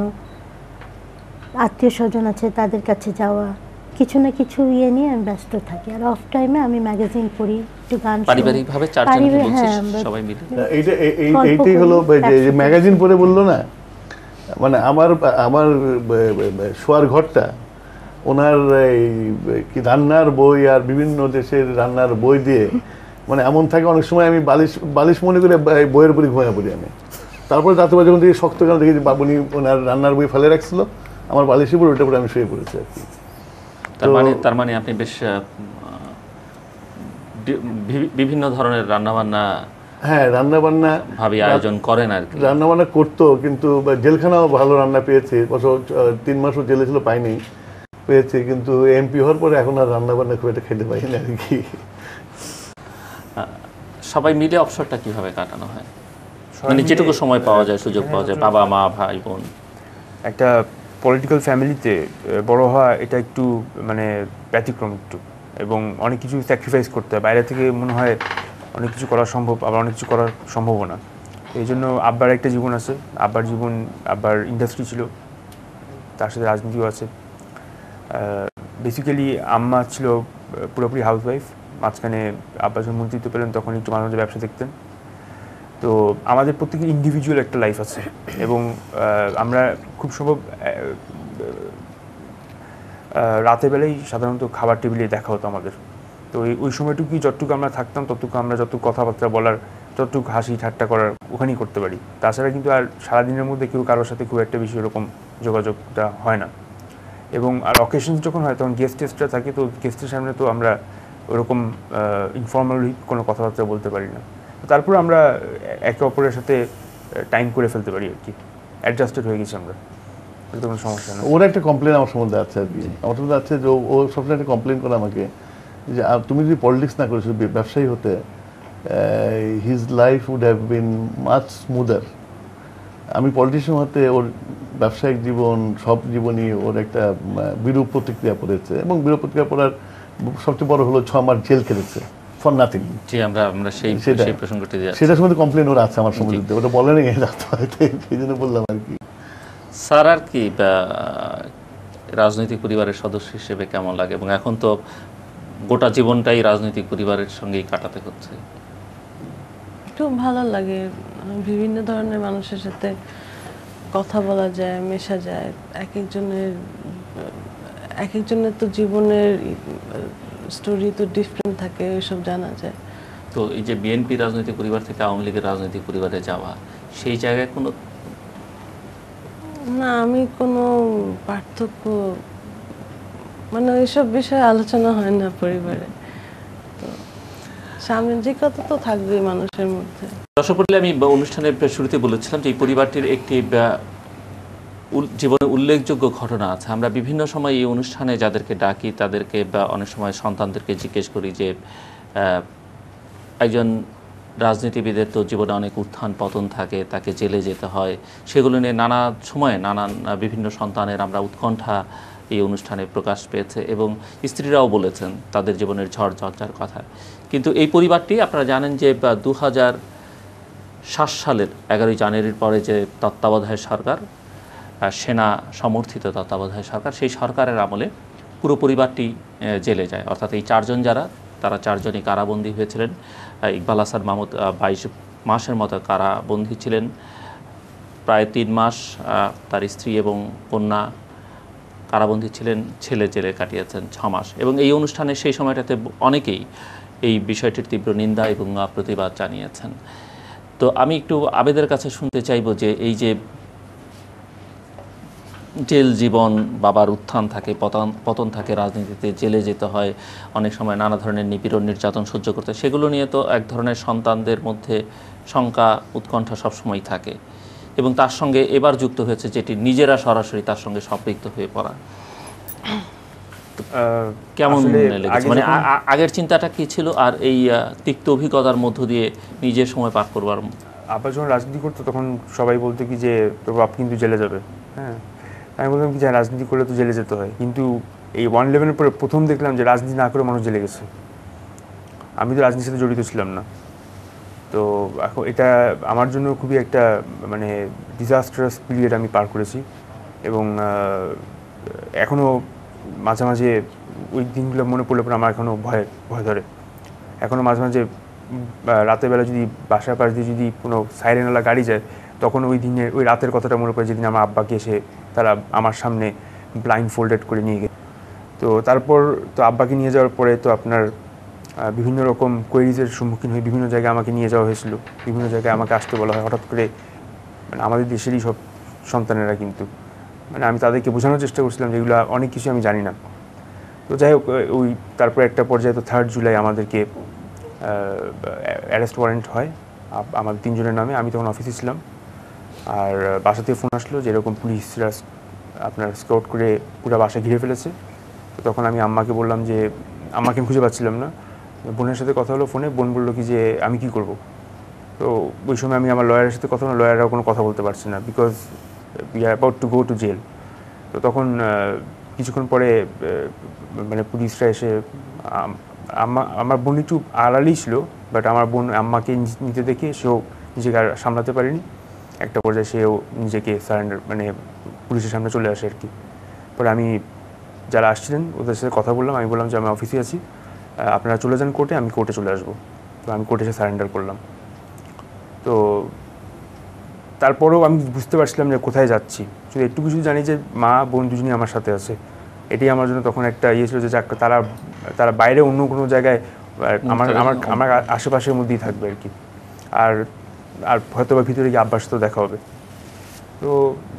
আত্মীয় স্বজন আছে, তাদের কাছে যাওয়া, কিছু না কিছু ইয়ে নিয়ে আমি ব্যস্ত থাকি। আর অফ টাইমে আমি ম্যাগাজিন পড়ি, একটু গান শুনি। পারিবারিকভাবে চারজন বলছিস সবাই মিলে? এইটা এইটাই হলো যে ম্যাগাজিন পড়ে বললো না, মানে আমার আমার শোয়ার ঘরটা ওনার এই কি রান্নার বই আর বিভিন্ন দেশের রান্নার বই দিয়ে মানে এমন থাকে, অনেক সময় আমি বালিশ বালিশ মনে করে বইয়ের উপরে ঘুমিয়ে পড়ি আমি। তারপরে রাতে যখন দেখি শক্ত কেন দেখি যে বাবুনি ওনার রান্নার বই ফেলে রাখছিল, আমার বালিশের উপরে ওটার উপরে আমি শুয়ে পড়েছি আর কি। তার মানে তার মানে আপনি বেশ বিভিন্ন ধরনের রান্নাবান্না, হ্যাঁ রান্না বান্না ভাবে আয়োজন করেন আর কি। রান্না বান্না করতো, কিন্তু জেলখানাও ভালো রান্না পেয়েছে, বছর তিন মাসও জেলে ছিল পাইনি, পেয়েছে। কিন্তু এমপি হওয়ার পরে এখন আর রান্না বান্না খুব একটা খেতে পাই না আর কি। সবাই মিলে অবসরটা কিভাবে কাটানো হয়, মানে যেটুকু সময় পাওয়া যায়, সুযোগ পাওয়া যায়, বাবা মা ভাই বোন? একটা পলিটিক্যাল ফ্যামিলিতে বড় হওয়া এটা একটু মানে ব্যতিক্রম একটু, এবং অনেক কিছু স্যাক্রিফাইস করতে হয়। বাইরে থেকে মনে হয় অনেক কিছু করা সম্ভব, আবার অনেক কিছু করা সম্ভব না। এই জন্য আব্বার একটা জীবন আছে, আব্বার জীবন আব্বার ইন্ডাস্ট্রি ছিল, তার সাথে রাজনীতিও আছে। বেসিক্যালি আম্মা ছিল পুরোপুরি হাউসওয়াইফ, মাঝখানে আব্বা যখন মন্ত্রিত্ব পেলেন তখন একটু মাঝে মাঝে ব্যবসা দেখতেন। তো আমাদের প্রত্যেকের ইন্ডিভিজুয়াল একটা লাইফ আছে, এবং আমরা খুব সম্ভব রাতের বেলায় সাধারণত খাবার টেবিলে দেখা হতো আমাদের। তো ওই সময়টুকুই যতটুকু আমরা থাকতাম, ততটুকু আমরা যতটুকু কথাবার্তা বলার, যতটুকু হাসি ঠাট্টা করার ওখানেই করতে পারি। তাছাড়া কিন্তু আর সারাদিনের মধ্যে কেউ কারোর সাথে খুব একটা বেশি এরকম যোগাযোগটা হয় না। এবং আর অকেশনস যখন হয় তখন গেস্ট টেস্টরা থাকে, তো গেস্টের সামনে তো আমরা ওরকম ইনফর্মালি কোনো কথাবার্তা বলতে পারি না। তারপর আমরা একে অপরের সাথে টাইম করে ফেলতে পারি আর কি, অ্যাডজাস্টেড হয়ে গেছি আমরা, এটা কোনো সমস্যা না। ওর একটা কমপ্লেন আমার সম্বন্ধে আছে আর কি, আমার সম্বন্ধে আছে যে ও সবসময় একটা কমপ্লেন করে আমাকে যে তুমি যদি পলিটিক্স না করে শুধু ব্যবসায়ী হতে, his life would have been much smoother. আমি পলিটিশিয়ান হতে ওর ব্যবসায়িক জীবন, সব জীবনই ওর একটা বিরূপ প্রতিক্রিয়া পড়েছে, এবং বিরূপ প্রতিক্রিয়া পড়ার সবচেয়ে বড় হলো ছ মাস জেল খেলেছে ফর নাথিং। জি, আমরা আমরা সেই সেই প্রসঙ্গটি দিয়ে সেটার সম্বন্ধে কমপ্লেন ওর আছে আমার সম্বন্ধে, ওটা বলেনি, সেই জন্য বললাম আর কি। স্যার, আর কি রাজনৈতিক পরিবারের সদস্য হিসেবে কেমন লাগে? এবং এখন তো গোটা জীবনটাই রাজনৈতিক পরিবারের সঙ্গেই কাটাতে হচ্ছে। খুব ভালো লাগে, বিভিন্ন ধরনের মানুষের সাথে কথা বলা যায়, মেশা যায়। এক একজনের এক একজনের তো জীবনের স্টোরি তো ডিফারেন্ট থাকে, এসব জানা যায়। তো এই যে বিএনপি রাজনৈতিক পরিবার থেকে আওয়ামী লীগের রাজনৈতিক পরিবারে যাওয়া, সেই জায়গায় কোনো না, আমি কোনো পার্থক্য মানে এইসব বিষয়ে আলোচনা হয় না পরিবারে, তো সামাজিকতা তো থাকবেই মানুষের মধ্যে। দর্শক মণ্ডলী, আমি অনুষ্ঠানের শুরুতে বলেছিলাম যে এই পরিবারটির একটি জীবনে উল্লেখযোগ্য ঘটনা আছে। আমরা বিভিন্ন সময় এই অনুষ্ঠানে যাদেরকে ডাকি তাদেরকে বা অনেক সময় সন্তানদেরকে জিজ্ঞেস করি যে একজন রাজনীতিবিদের তো জীবনে অনেক উত্থান পতন থাকে, তাকে জেলে যেতে হয়, সেগুলো নিয়ে নানা সময়ে নানান বিভিন্ন সন্তানের আমরা উৎকণ্ঠা এই অনুষ্ঠানে প্রকাশ পেয়েছে এবং স্ত্রীরাও বলেছেন তাদের জীবনের ঝড় ঝঞ্ঝার কথা। কিন্তু এই পরিবারটি আপনারা জানেন যে দু হাজার সাত সালের এগারোই জানুয়ারির পরে যে তত্ত্বাবধায়ক সরকার, সেনা সমর্থিত তত্ত্বাবধায়ক সরকার, সেই সরকারের আমলে পুরো পরিবারটি জেলে যায়। অর্থাৎ এই চারজন যারা, তারা চারজনই কারাবন্দী হয়েছিলেন। ইকবাল হাসান মাহমুদ বাইশ মাসের মতো কারাবন্দী ছিলেন, প্রায় তিন মাস তার স্ত্রী এবং কন্যা কারাবন্দী ছিলেন, ছেলে জেলে কাটিয়েছেন ছ মাস। এবং এই অনুষ্ঠানে সেই সময়টাতে অনেকেই এই বিষয়টির তীব্র নিন্দা এবং প্রতিবাদ জানিয়েছেন। তো আমি একটু আবেদের কাছে শুনতে চাইব যে এই যে জেল জীবন, বাবার উত্থান থাকে, পতন পতন থাকে, রাজনীতিতে জেলে যেতে হয়, অনেক সময় নানা ধরনের নিপীড়ন নির্যাতন সহ্য করতে, সেগুলো নিয়ে তো এক ধরনের সন্তানদের মধ্যে শঙ্কা উৎকণ্ঠা সবসময় থাকে। এবং তার সঙ্গে এবার যুক্ত হয়েছে যেটি নিজেরা সরাসরি তার সঙ্গে সম্পৃক্ত হয়ে পড়া। কেমন লেগেছে, মানে আগের চিন্তাটা কি ছিল আর এই তিক্ত অভিজ্ঞতার মধ্য দিয়ে নিজের সময় পার করবার? আব্বা যখন রাজনীতি করতো তখন সবাই বলতো কি যে তোর বাপ কিন্তু জেলে যাবে। হ্যাঁ, আমি বললাম কি যে রাজনীতি করলে তো জেলে যেতে হয়, কিন্তু এই ওয়ান ইলেভেনের পরে প্রথম দেখলাম যে রাজনীতি না করে মানুষ জেলে গেছে। আমি তো রাজনীতির সাথে জড়িত ছিলাম না, তো এখন এটা আমার জন্য খুবই একটা মানে ডিজাস্টারাস পিরিয়ড আমি পার করেছি। এবং এখনও মাঝে মাঝে ওই দিনগুলো মনে পড়লে পরে আমার এখনও ভয় ভয় ধরে। এখনও মাঝে মাঝে রাতের বেলা যদি বাসার পাশ দিয়ে যদি কোনো সাইরেনওয়ালা গাড়ি যায়, তখন ওই দিনের ওই রাতের কথাটা মনে পড়ে, যেদিন আমার আব্বাকে এসে তারা আমার সামনে ব্লাইন্ড ফোল্ডেড করে নিয়ে গেছে। তো তারপর তো আব্বাকে নিয়ে যাওয়ার পরে তো আপনার বিভিন্ন রকম কোয়েরিজের সম্মুখীন হয়ে বিভিন্ন জায়গায় আমাকে নিয়ে যাওয়া হয়েছিল, বিভিন্ন জায়গায় আমাকে আসতে বলা হয় হঠাৎ করে। মানে আমাদের দেশেরই সব সন্তানেরা, কিন্তু মানে আমি তাদেরকে বোঝানোর চেষ্টা করছিলাম যেগুলো অনেক কিছু আমি জানি না। তো যাই হোক, ওই তারপর একটা পর্যায়ে তো থার্ড জুলাই আমাদেরকে অ্যারেস্ট ওয়ারেন্ট হয় আমাদের তিনজনের নামে। আমি তখন অফিসে ছিলাম, আর বাসা থেকে ফোন আসলো যে এরকম পুলিশরা আপনার স্কাউট করে পুরো বাসা ঘিরে ফেলেছে। তো তখন আমি আম্মাকে বললাম যে আম্মাকে আমি খুঁজে পাচ্ছিলাম না। বোনের সাথে কথা হলো ফোনে, বোন বললো কি যে আমি কি করব। তো ওই সময় আমি আমার লয়ারের সাথে কথা বললাম, লয়াররাও কোনো কথা বলতে পারছে না, because we are about to go to jail. তো তখন কিছুক্ষণ পরে মানে পুলিশরা এসে, আম্মা আমার বোন একটু আড়ালেই ছিল, বাট আমার বোন আম্মাকে নিতে দেখে সেও নিজেকে আর সামলাতে পারেনি। একটা পর্যায়ে সেও নিজেকে সারেন্ডার মানে পুলিশের সামনে চলে আসে আর কি। পরে আমি যারা আসছিলেন ওদের সাথে কথা বললাম, আমি বললাম যে আমি অফিসে আছি, আপনারা চলে যান কোর্টে, আমি কোর্টে চলে আসবো। তো আমি কোর্টে এসে সারেন্ডার করলাম। তো তারপরেও আমি বুঝতে পারছিলাম যে কোথায় যাচ্ছি, শুধু একটু কিছু জানি যে মা বোন দুজনই আমার সাথে আছে। এটাই আমার জন্য তখন একটা ইয়ে ছিল যে যাক, তারা তারা বাইরে অন্য কোনো জায়গায় আমার আমার আমার আশেপাশের মধ্যেই থাকবে আর কি। আর আর হয়তো বা ভিতরে গিয়ে আব্বার সাথেও দেখা হবে। তো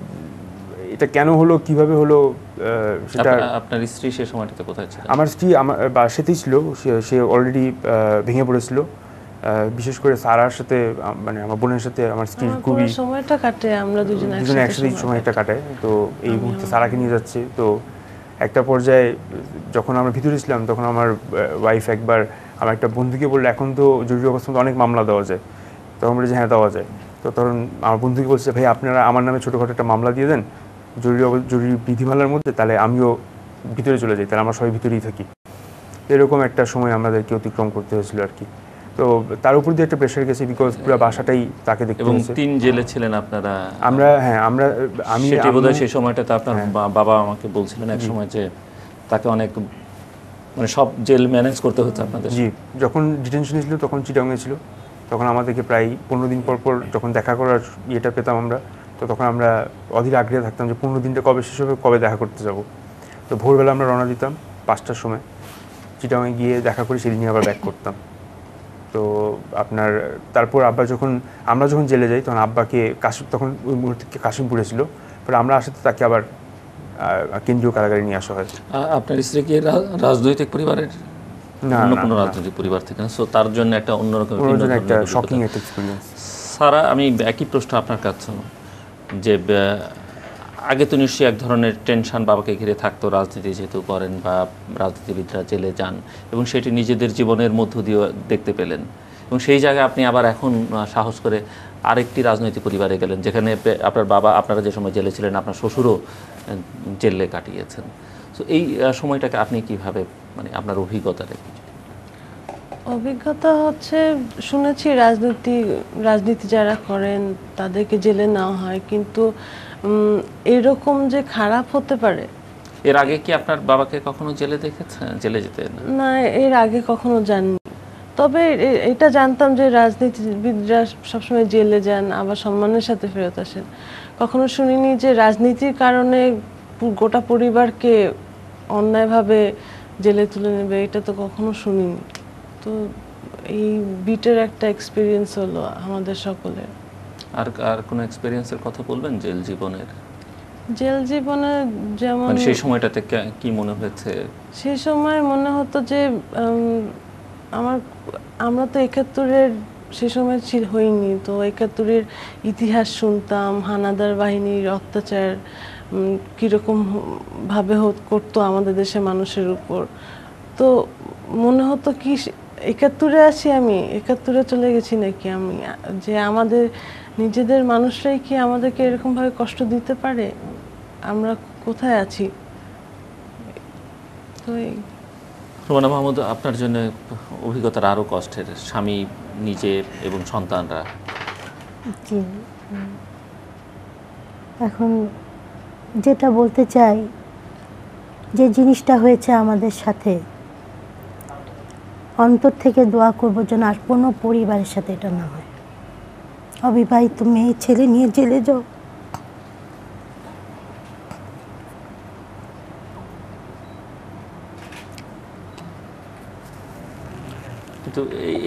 এটা কেন হলো, কিভাবে হলো, সেটা আপনার স্ত্রী সে সময়টাতে কোথায় ছিল? আমার স্ত্রী আমার বাসাতেই ছিল, সে অলরেডি ভেঙে পড়েছিল। বিশেষ করে সারার সাথে মানে আমার বোনের সাথে আমার স্ত্রীর খুবই সময়টা কাটে, আমরা দুজনে দুজনে একসাথেই সময়টা কাটাই। তো এই মুহূর্তে সারাকে নিয়ে যাচ্ছে। তো একটা পর্যায়ে যখন আমরা ভিতরে ছিলাম তখন আমার ওয়াইফ একবার আমার একটা বন্ধুকে বললো এখন তো জরুরি অবস্থায় অনেক মামলা দেওয়া যায়। তখন বলে যে হ্যাঁ দেওয়া যায়। তো তখন আমার বন্ধুকে বলছে ভাই আপনারা আমার নামে ছোটোখাটো একটা মামলা দিয়ে দেন জরুরি জরুরি বিধিমালার মধ্যে, তাহলে আমিও ভিতরে চলে যাই, তাহলে আমরা সবাই ভিতরেই থাকি। এরকম একটা সময় আমাদেরকে অতিক্রম করতে হয়েছিল আর কি। তো তার উপর দিয়ে একটা প্রেশার গেছে, বিকজ পুরো বাসাটাই তাকে দেখতে হয়েছে। তিন জেলে ছিলেন আপনারা? আমরা হ্যাঁ আমরা আমি সেটি বোধহয় সেই সময়টাতে আপনার বাবা আমাকে বলছিলেন এক সময় যে তাকে অনেক মানে সব জেল ম্যানেজ করতে হচ্ছে আপনাদের। জি, যখন ডিটেনশনে ছিল তখন চিটাগাংয়ে ছিল, তখন আমাদেরকে প্রায় পনেরো দিন পর পর যখন দেখা করার ইয়েটা পেতাম আমরা, তো তখন আমরা অধীর আগ্রহে থাকতাম যে পনেরো দিনটা কবে শেষ হবে, কবে দেখা করতে যাব। তো ভোরবেলা আমরা রওনা দিতাম পাঁচটার সময়, চিটাগাঙে গিয়ে দেখা করে সেদিনই আবার ব্যাক করতাম। তো আপনার তারপর আব্বা যখন আমরা যখন জেলে যাই তখন আব্বাকে কাশিম, তখন ওই মুহূর্তে কাশিমপুরে ছিল, পরে আমরা আসাতে তাকে আবার কেন্দ্রীয় কারাগারে নিয়ে আসা হয়। আপনার স্ত্রী কি রাজনৈতিক পরিবারের? না, অন্য কোনো রাজনৈতিক পরিবার থেকে না, সো তার জন্য একটা অন্যরকম একটা শকিং একটা এক্সপেরিয়েন্স। সারা, আমি একই প্রশ্ন আপনার কাছে, যে আগে তো নিশ্চয়ই এক ধরনের টেনশন বাবাকে ঘিরে থাকতো, রাজনীতি যেহেতু করেন বা রাজনীতিবিদরা জেলে যান, এবং সেটি নিজেদের জীবনের মধ্য দিয়ে দেখতে পেলেন, এবং সেই জায়গায় আপনি আবার এখন সাহস করে আরেকটি রাজনৈতিক পরিবারে গেলেন, যেখানে আপনার বাবা, আপনারা যে সময় জেলে ছিলেন, আপনার শ্বশুরও জেলে কাটিয়েছেন। তো এই সময়টাকে আপনি কিভাবে, মানে আপনার অভিজ্ঞতাটা কি? অভিজ্ঞতা হচ্ছে, শুনেছি রাজনীতি রাজনীতি যারা করেন তাদেরকে জেলে নেওয়া হয়, কিন্তু এরকম যে খারাপ হতে পারে। এর আগে কি আপনার বাবাকে কখনো জেলে দেখেছেন, জেলে যেতে? না, এর আগে কখনো জানি, তবে এটা জানতাম যে রাজনীতিবিদরা সবসময় জেলে যান, আবার সম্মানের সাথে ফেরত আসেন। কখনো শুনিনি যে রাজনীতির কারণে গোটা পরিবারকে অন্যায়ভাবে জেলে তুলে নেবে, এটা তো কখনো শুনিনি। তো এই বিটের একটা এক্সপিরিয়েন্স হলো আমাদের সকলের। আর আর কোনো এক্সপেরিয়েন্সের কথা বলবেন জেল জীবনের? জেল জীবনে যেমন মানে সেই সময়টাতে কি মনে হয়েছে? সেই সময় মনে হতো যে আমার, আমরা তো একাত্তরের সে সময় ছিল হইনি, তো একাত্তরের ইতিহাস শুনতাম, হানাদার বাহিনীর অত্যাচার কীরকম ভাবে করতো আমাদের দেশের মানুষের উপর। তো মনে হতো কি একাত্তরে আছি আমি, একাত্তরে চলে গেছি নাকি আমি, যে আমাদের নিজেদের মানুষরাই কি আমাদেরকে এরকমভাবে কষ্ট দিতে পারে, আমরা কোথায় আছি। তো রুমানা মাহমুদ, আপনার জন্য অভিজ্ঞতার আরও কষ্টের, স্বামী, নিজে এবং সন্তানরা। জি, এখন যেটা বলতে চাই, যে জিনিসটা হয়েছে আমাদের সাথে, অন্তর থেকে দোয়া করবো যেন আর কোনো পরিবারের সাথে এটা না হয়। অবিবাহিত মেয়ে ছেলে নিয়ে জেলে যাও, কিন্তু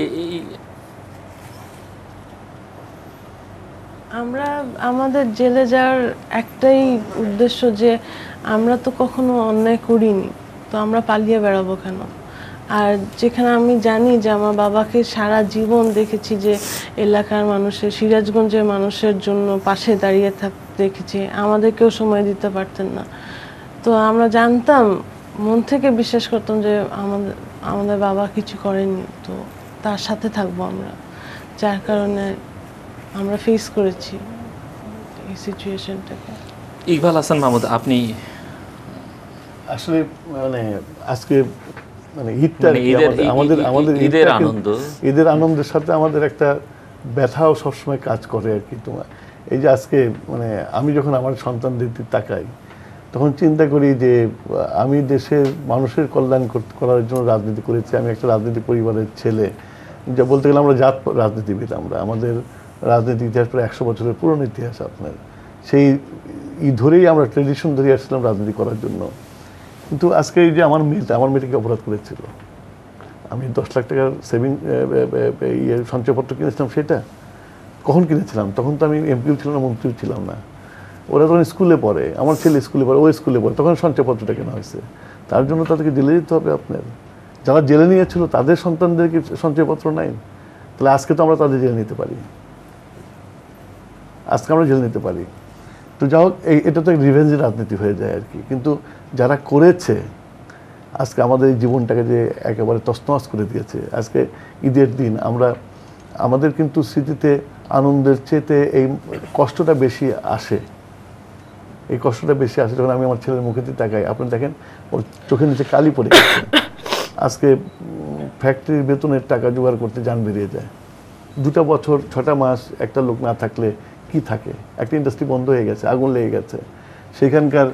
আমরা আমাদের জেলে যাওয়ার একটাই উদ্দেশ্য যে আমরা তো কখনো অন্যায় করিনি, তো আমরা পালিয়ে বেড়াবো কেন। আর যেখানে আমি জানি যে আমার বাবাকে সারা জীবন দেখেছি যে এলাকার মানুষের, সিরাজগঞ্জের মানুষের জন্য পাশে দাঁড়িয়ে থাক দেখেছি, আমাদেরকেও সময় দিতে পারতেন না। তো আমরা জানতাম, মন থেকে বিশ্বাস করতাম যে আমাদের আমাদের বাবা কিছু করেনি, তো তার সাথে থাকবো আমরা, যার কারণে আমরা ফেস করেছি এই সিচুয়েশনটাকে। ইকবাল হাসান মাহমুদ, আপনি আসলে মানে আজকে মানে ঈদটা আমাদের আমাদের ঈদের আনন্দ, ঈদের আনন্দের সাথে আমাদের একটা ব্যথাও সবসময় কাজ করে আর কি। তোমার এই যে আজকে মানে আমি যখন আমার সন্তানদের দিকে তাকাই, তখন চিন্তা করি যে আমি দেশের মানুষের কল্যাণ করার জন্য রাজনীতি করেছি, আমি একটা রাজনীতি পরিবারের ছেলে, যা বলতে গেলে আমরা জাত রাজনীতিবিদ। আমরা আমাদের রাজনীতি ইতিহাস প্রায় একশো বছরের পুরনো ইতিহাস আপনার, সেই ই ধরেই আমরা ট্রেডিশন ধরে আসছিলাম রাজনীতি করার জন্য। কিন্তু আজকে এই যে আমার মেয়েটা, আমার মেয়েটাকে অপরাধ করেছিল, আমি দশ লাখ টাকার সেভিং ইয়ে সঞ্চয়পত্র কিনেছিলাম, সেটা কখন কিনেছিলাম? তখন তো আমি এমপিও ছিলাম না, মন্ত্রীও ছিলাম না। ওরা তখন স্কুলে পড়ে, আমার ছেলে স্কুলে পড়ে, ও স্কুলে পড়ে, তখন সঞ্চয়পত্রটা কেনা হয়েছে। তার জন্য তাদেরকে জেলে যেতে হবে আপনার। যারা জেলে নিয়েছিল তাদের সন্তানদেরকে সঞ্চয়পত্র নাই, তাহলে আজকে তো আমরা তাদের জেলে নিতে পারি, আজকে আমরা জেলে নিতে পারি। তো যাই হোক, এই এটা তো রিভেঞ্জের রাজনীতি হয়ে যায় আর কি। কিন্তু যারা করেছে আজকে আমাদের এই জীবনটাকে যে একেবারে তছনছ করে দিয়েছে, আজকে ঈদের দিন আমরা আমাদের কিন্তু স্মৃতিতে আনন্দের চেয়েতে এই কষ্টটা বেশি আসে, এই কষ্টটা বেশি আসে যখন আমি আমার ছেলের মুখে দিয়ে তাকাই। আপনি দেখেন ওর চোখের নিচে কালি পড়ে গেছে, আজকে ফ্যাক্টরির বেতনের টাকা জোগাড় করতে যান বেরিয়ে যায়। দুটা বছর ছটা মাস একটা লোক না থাকলে কি থাকে? একটা ইন্ডাস্ট্রি বন্ধ হয়ে গেছে, আগুন লেগে গেছে, সেখানকার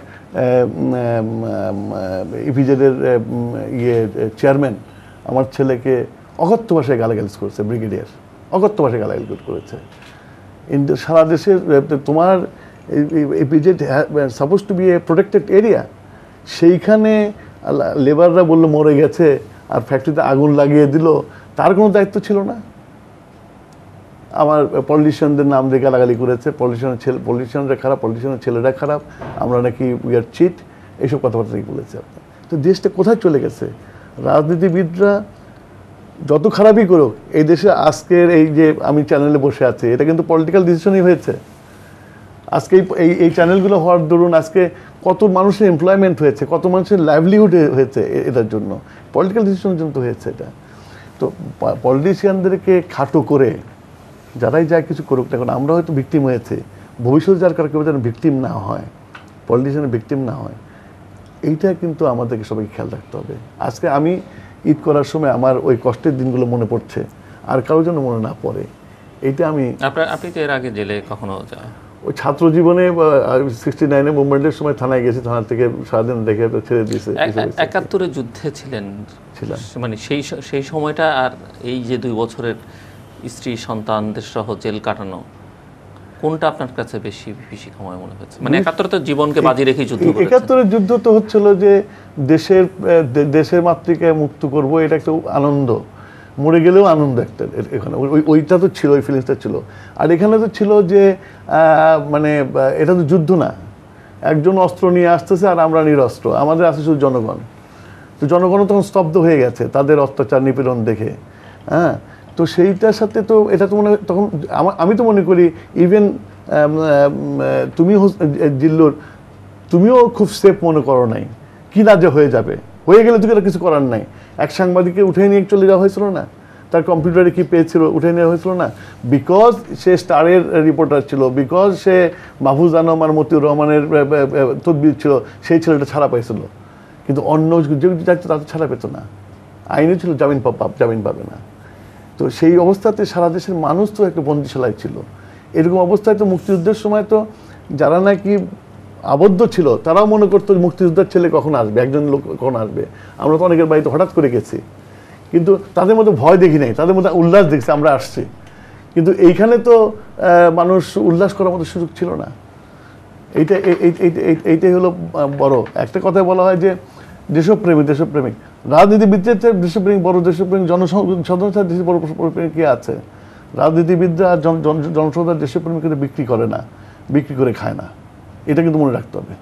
ইপিজেডের ইয়ে চেয়ারম্যান আমার ছেলেকে অকথ্য ভাষায় গালাগালিজ করছে, ব্রিগেডিয়ার অকথ্য ভাষায় গালাগালি করেছে। সারা দেশের তোমার EPZ suppose to be a protected area, সেইখানে লেবাররা বললো মরে গেছে আর ফ্যাক্টরিতে আগুন লাগিয়ে দিল, তার কোনো দায়িত্ব ছিল না। আমার পলিটিশিয়ানদের নাম দিয়ে গালাগালি করেছে, পলিটিশিয়ানের ছেলে পলিটিশিয়ানরা খারাপ, পলিটিশিয়ানের ছেলেরা খারাপ, আমরা নাকি উই আর চিট, এইসব কথাবার্তা বলেছে আপনার। তো দেশটা কোথায় চলে গেছে? রাজনীতিবিদরা যত খারাপই করুক, এই দেশে আজকের এই যে আমি চ্যানেলে বসে আছি, এটা কিন্তু পলিটিক্যাল ডিসিশনই হয়েছে। আজকে এই এই চ্যানেলগুলো হওয়ার দরুন আজকে কত মানুষের এমপ্লয়মেন্ট হয়েছে, কত মানুষের লাইভলিহুড হয়েছে এটার জন্য, পলিটিক্যাল ডিসিশনের জন্য তো হয়েছে এটা। তো পলিটিশিয়ানদেরকে খাটো করে যারাই যা কিছু করুক না, এখন আমরা হয়তো ভিকটিম হয়েছে, ভবিষ্যতে যার কারো কেউ যেন ভিকটিম না হয়, পলিটিশিয়ানের ভিকটিম না হয়, এইটা কিন্তু আমাদেরকে সবাইকে খেয়াল রাখতে হবে। আজকে আমি ঈদ করার সময় আমার ওই কষ্টের দিনগুলো মনে পড়ছে, আর কারোর জন্য মনে না পড়ে, এইটা আমি। আপনি তো এর আগে জেলে কখনো ওই ছাত্র জীবনে সিক্সটি নাইনে মুভমেন্টের সময় থানায় গেছি, থানা থেকে সারাদিন দেখে ছেড়ে দিয়েছে। একাত্তরে যুদ্ধে ছিলেন ছিলাম, মানে সেই সেই সময়টা আর এই যে দুই বছরের স্ত্রী সন্তানদের সহ জেল কাটানো, কোনটা আপনার কাছে বেশি বেশি সময় মনে হচ্ছে? মানে একাত্তরে তো জীবনকে বাজি রেখে যুদ্ধ করেছেন। একাত্তরের যুদ্ধ তো হচ্ছিল যে দেশের দেশের মাতৃকে মুক্ত করব, এটা একটা আনন্দ, মরে গেলেও আনন্দ একটা এখানে, ওইটা তো ছিল, ওই ফিলিংসটা ছিল। আর এখানে তো ছিল যে মানে এটা তো যুদ্ধ না, একজন অস্ত্র নিয়ে আসতেছে আর আমরা নিরস্ত্র, আমাদের আছে শুধু জনগণ। তো জনগণও তখন স্তব্ধ হয়ে গেছে তাদের অত্যাচার নিপীড়ন দেখে। হ্যাঁ, তো সেইটার সাথে তো এটা তো মনে তখন আমি তো মনে করি ইভেন তুমি জিল্লুর তুমিও খুব সেফ মনে করো নাই, কি না যে হয়ে যাবে, হয়ে গেলে তো কিছু করার নাই। এক সাংবাদিককে উঠে নিয়ে চলে যাওয়া হয়েছিল না, তার কম্পিউটারে কি পেয়েছিল উঠে নেওয়া হয়েছিল না, বিকজ সে স্টারের রিপোর্টার ছিল, বিকজ সে মাহফুজ আলম আর মতিউর রহমানের তদবির ছিল, সেই ছেলেটা ছাড়া পাইছিল। কিন্তু অন্য যে যাচ্ছে তাদের ছাড়া পেত না, আইনে ছিল জামিন পাপ জামিন পাবে না। তো সেই অবস্থাতে সারা দেশের মানুষ তো একটা বন্দিশালায় ছিল। এরকম অবস্থায় তো মুক্তিযুদ্ধের সময় তো যারা নাকি আবদ্ধ ছিল তারাও মনে করতো মুক্তিযোদ্ধার ছেলে কখন আসবে, একজন লোক কখন আসবে। আমরা তো অনেকের বাড়িতে হঠাৎ করে গেছি, কিন্তু তাদের মধ্যে ভয় দেখি নাই, তাদের মধ্যে উল্লাস দেখছি আমরা আসছি। কিন্তু এইখানে তো মানুষ উল্লাস করার মতো সুযোগ ছিল না। এইটা এইটাই হলো বড় একটা কথা বলা হয় যে দেশপ্রেমিক দেশপ্রেমিক রাজনীতিবিদদের চেয়ে দেশপ্রেমিক বড় দেশপ্রেমিক জনসাধারণ দেশের বড় প্রেমিক কে আছে? রাজনীতিবিদরা আর জনসাধারণ দেশপ্রেমিক বিক্রি করে না, বিক্রি করে খায় না, এটা কিন্তু মনে রাখতে হবে।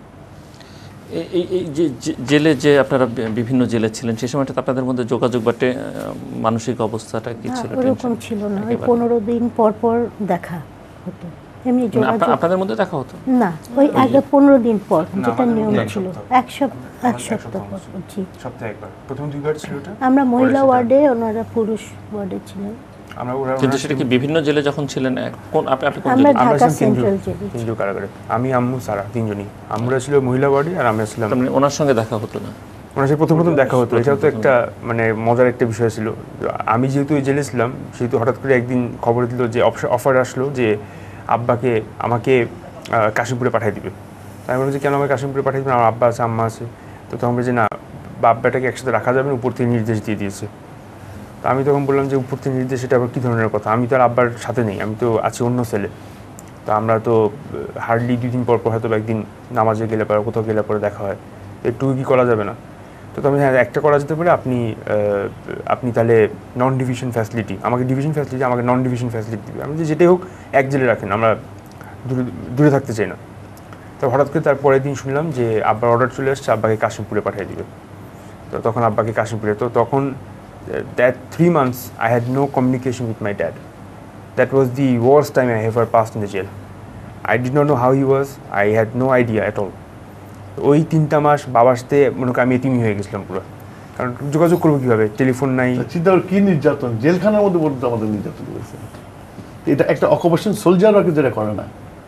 এই যে জেলে যে আপনারা বিভিন্ন জেলে ছিলেন, সেই সময়টা আপনাদের মধ্যে যোগাযোগ বাটে মানসিক অবস্থাটা কি ছিল? ওরকম ছিল না, ওই পনেরো দিন পর পর দেখা হতো, এমনি যোগাযোগ আপনাদের মধ্যে দেখা হতো না, ওই আগে পনেরো দিন পর যেটা নিয়ম ছিল, এক সপ্তাহ এক সপ্তাহ পর। জি, সপ্তাহে একবার, প্রথম দুইবার ছিল এটা। আমরা মহিলা ওয়ার্ডে, ওনারা পুরুষ ওয়ার্ডে ছিলেন। আমরা ওরা কিন্তু সেটা কি বিভিন্ন জেলে যখন ছিলেন, কোন আপনি আপনি কোন আমরা জেলে? ঢাকা সেন্ট্রাল জেলে, তিনজন কারাগারে, আমি আম্মু সারা তিনজনই। আমরা ছিল মহিলা ওয়ার্ডে আর আমরা ছিলাম। মানে ওনার সঙ্গে দেখা হতো না? ওনার সাথে প্রথম প্রথম দেখা হতো, এটাও তো একটা মানে মজার একটা বিষয় ছিল। আমি যেহেতু ওই জেলে ছিলাম, সেহেতু হঠাৎ করে একদিন খবর দিল যে অফার আসলো যে আব্বাকে আমাকে কাশিমপুরে পাঠিয়ে দিবে। তাই বললাম যে কেন আমাকে কাশিমপুরে পাঠিয়ে দিবেন, আমার আব্বা আছে আম্মা আছে। তো তখন বলে যে না, আব্বাটাকে একসাথে রাখা যাবে না, উপর থেকে নির্দেশ দিয়ে দিয়েছে। তো আমি তখন বললাম যে উপর থেকে নির্দেশ, এটা আবার কী ধরনের কথা, আমি তো আর আব্বার সাথে নেই, আমি তো আছি অন্য সেলে। তো আমরা তো হার্ডলি দুই দিন পর পর হয়তো একদিন নামাজে গেলে পরে কোথাও গেলে পরে দেখা হয়, একটু কি করা যাবে না? তো তবে হ্যাঁ, একটা করা যেতে পারে, আপনি আপনি তাহলে নন ডিভিশন ফ্যাসিলিটি, আমাকে ডিভিশন ফ্যাসিলিটি, আমাকে নন ডিভিশন ফ্যাসিলিটি দেবে। আমি যে যেটাই হোক এক জেলে রাখেন, আমরা দূরে দূরে থাকতে চাই না। তো হঠাৎ করে তার পরের দিন শুনলাম যে আব্বার অর্ডার চলে আসছে, আব্বাকে কাশিমপুরে পাঠিয়ে দিবে। তো তখন আব্বাকে কাশিমপুরে, তো তখন that three months I had no communication with my dad. That was the worst time I ever passed in the jail. I did not know how he was, I had no idea at all. ওই তিনটা মাস বাবার সাথে মনে করি আমি এতিমি হয়ে গেছিলাম পুরো, কারণ যোগাযোগ করবো কীভাবে, টেলিফোন নাই। চিন্তা কী নির্যাতন, জেলখানার মধ্যে পর্যন্ত আমাদের নির্যাতন করেছে। এটা একটা অকুপেশন সোলজাররা কিন্তু যেটা করে না,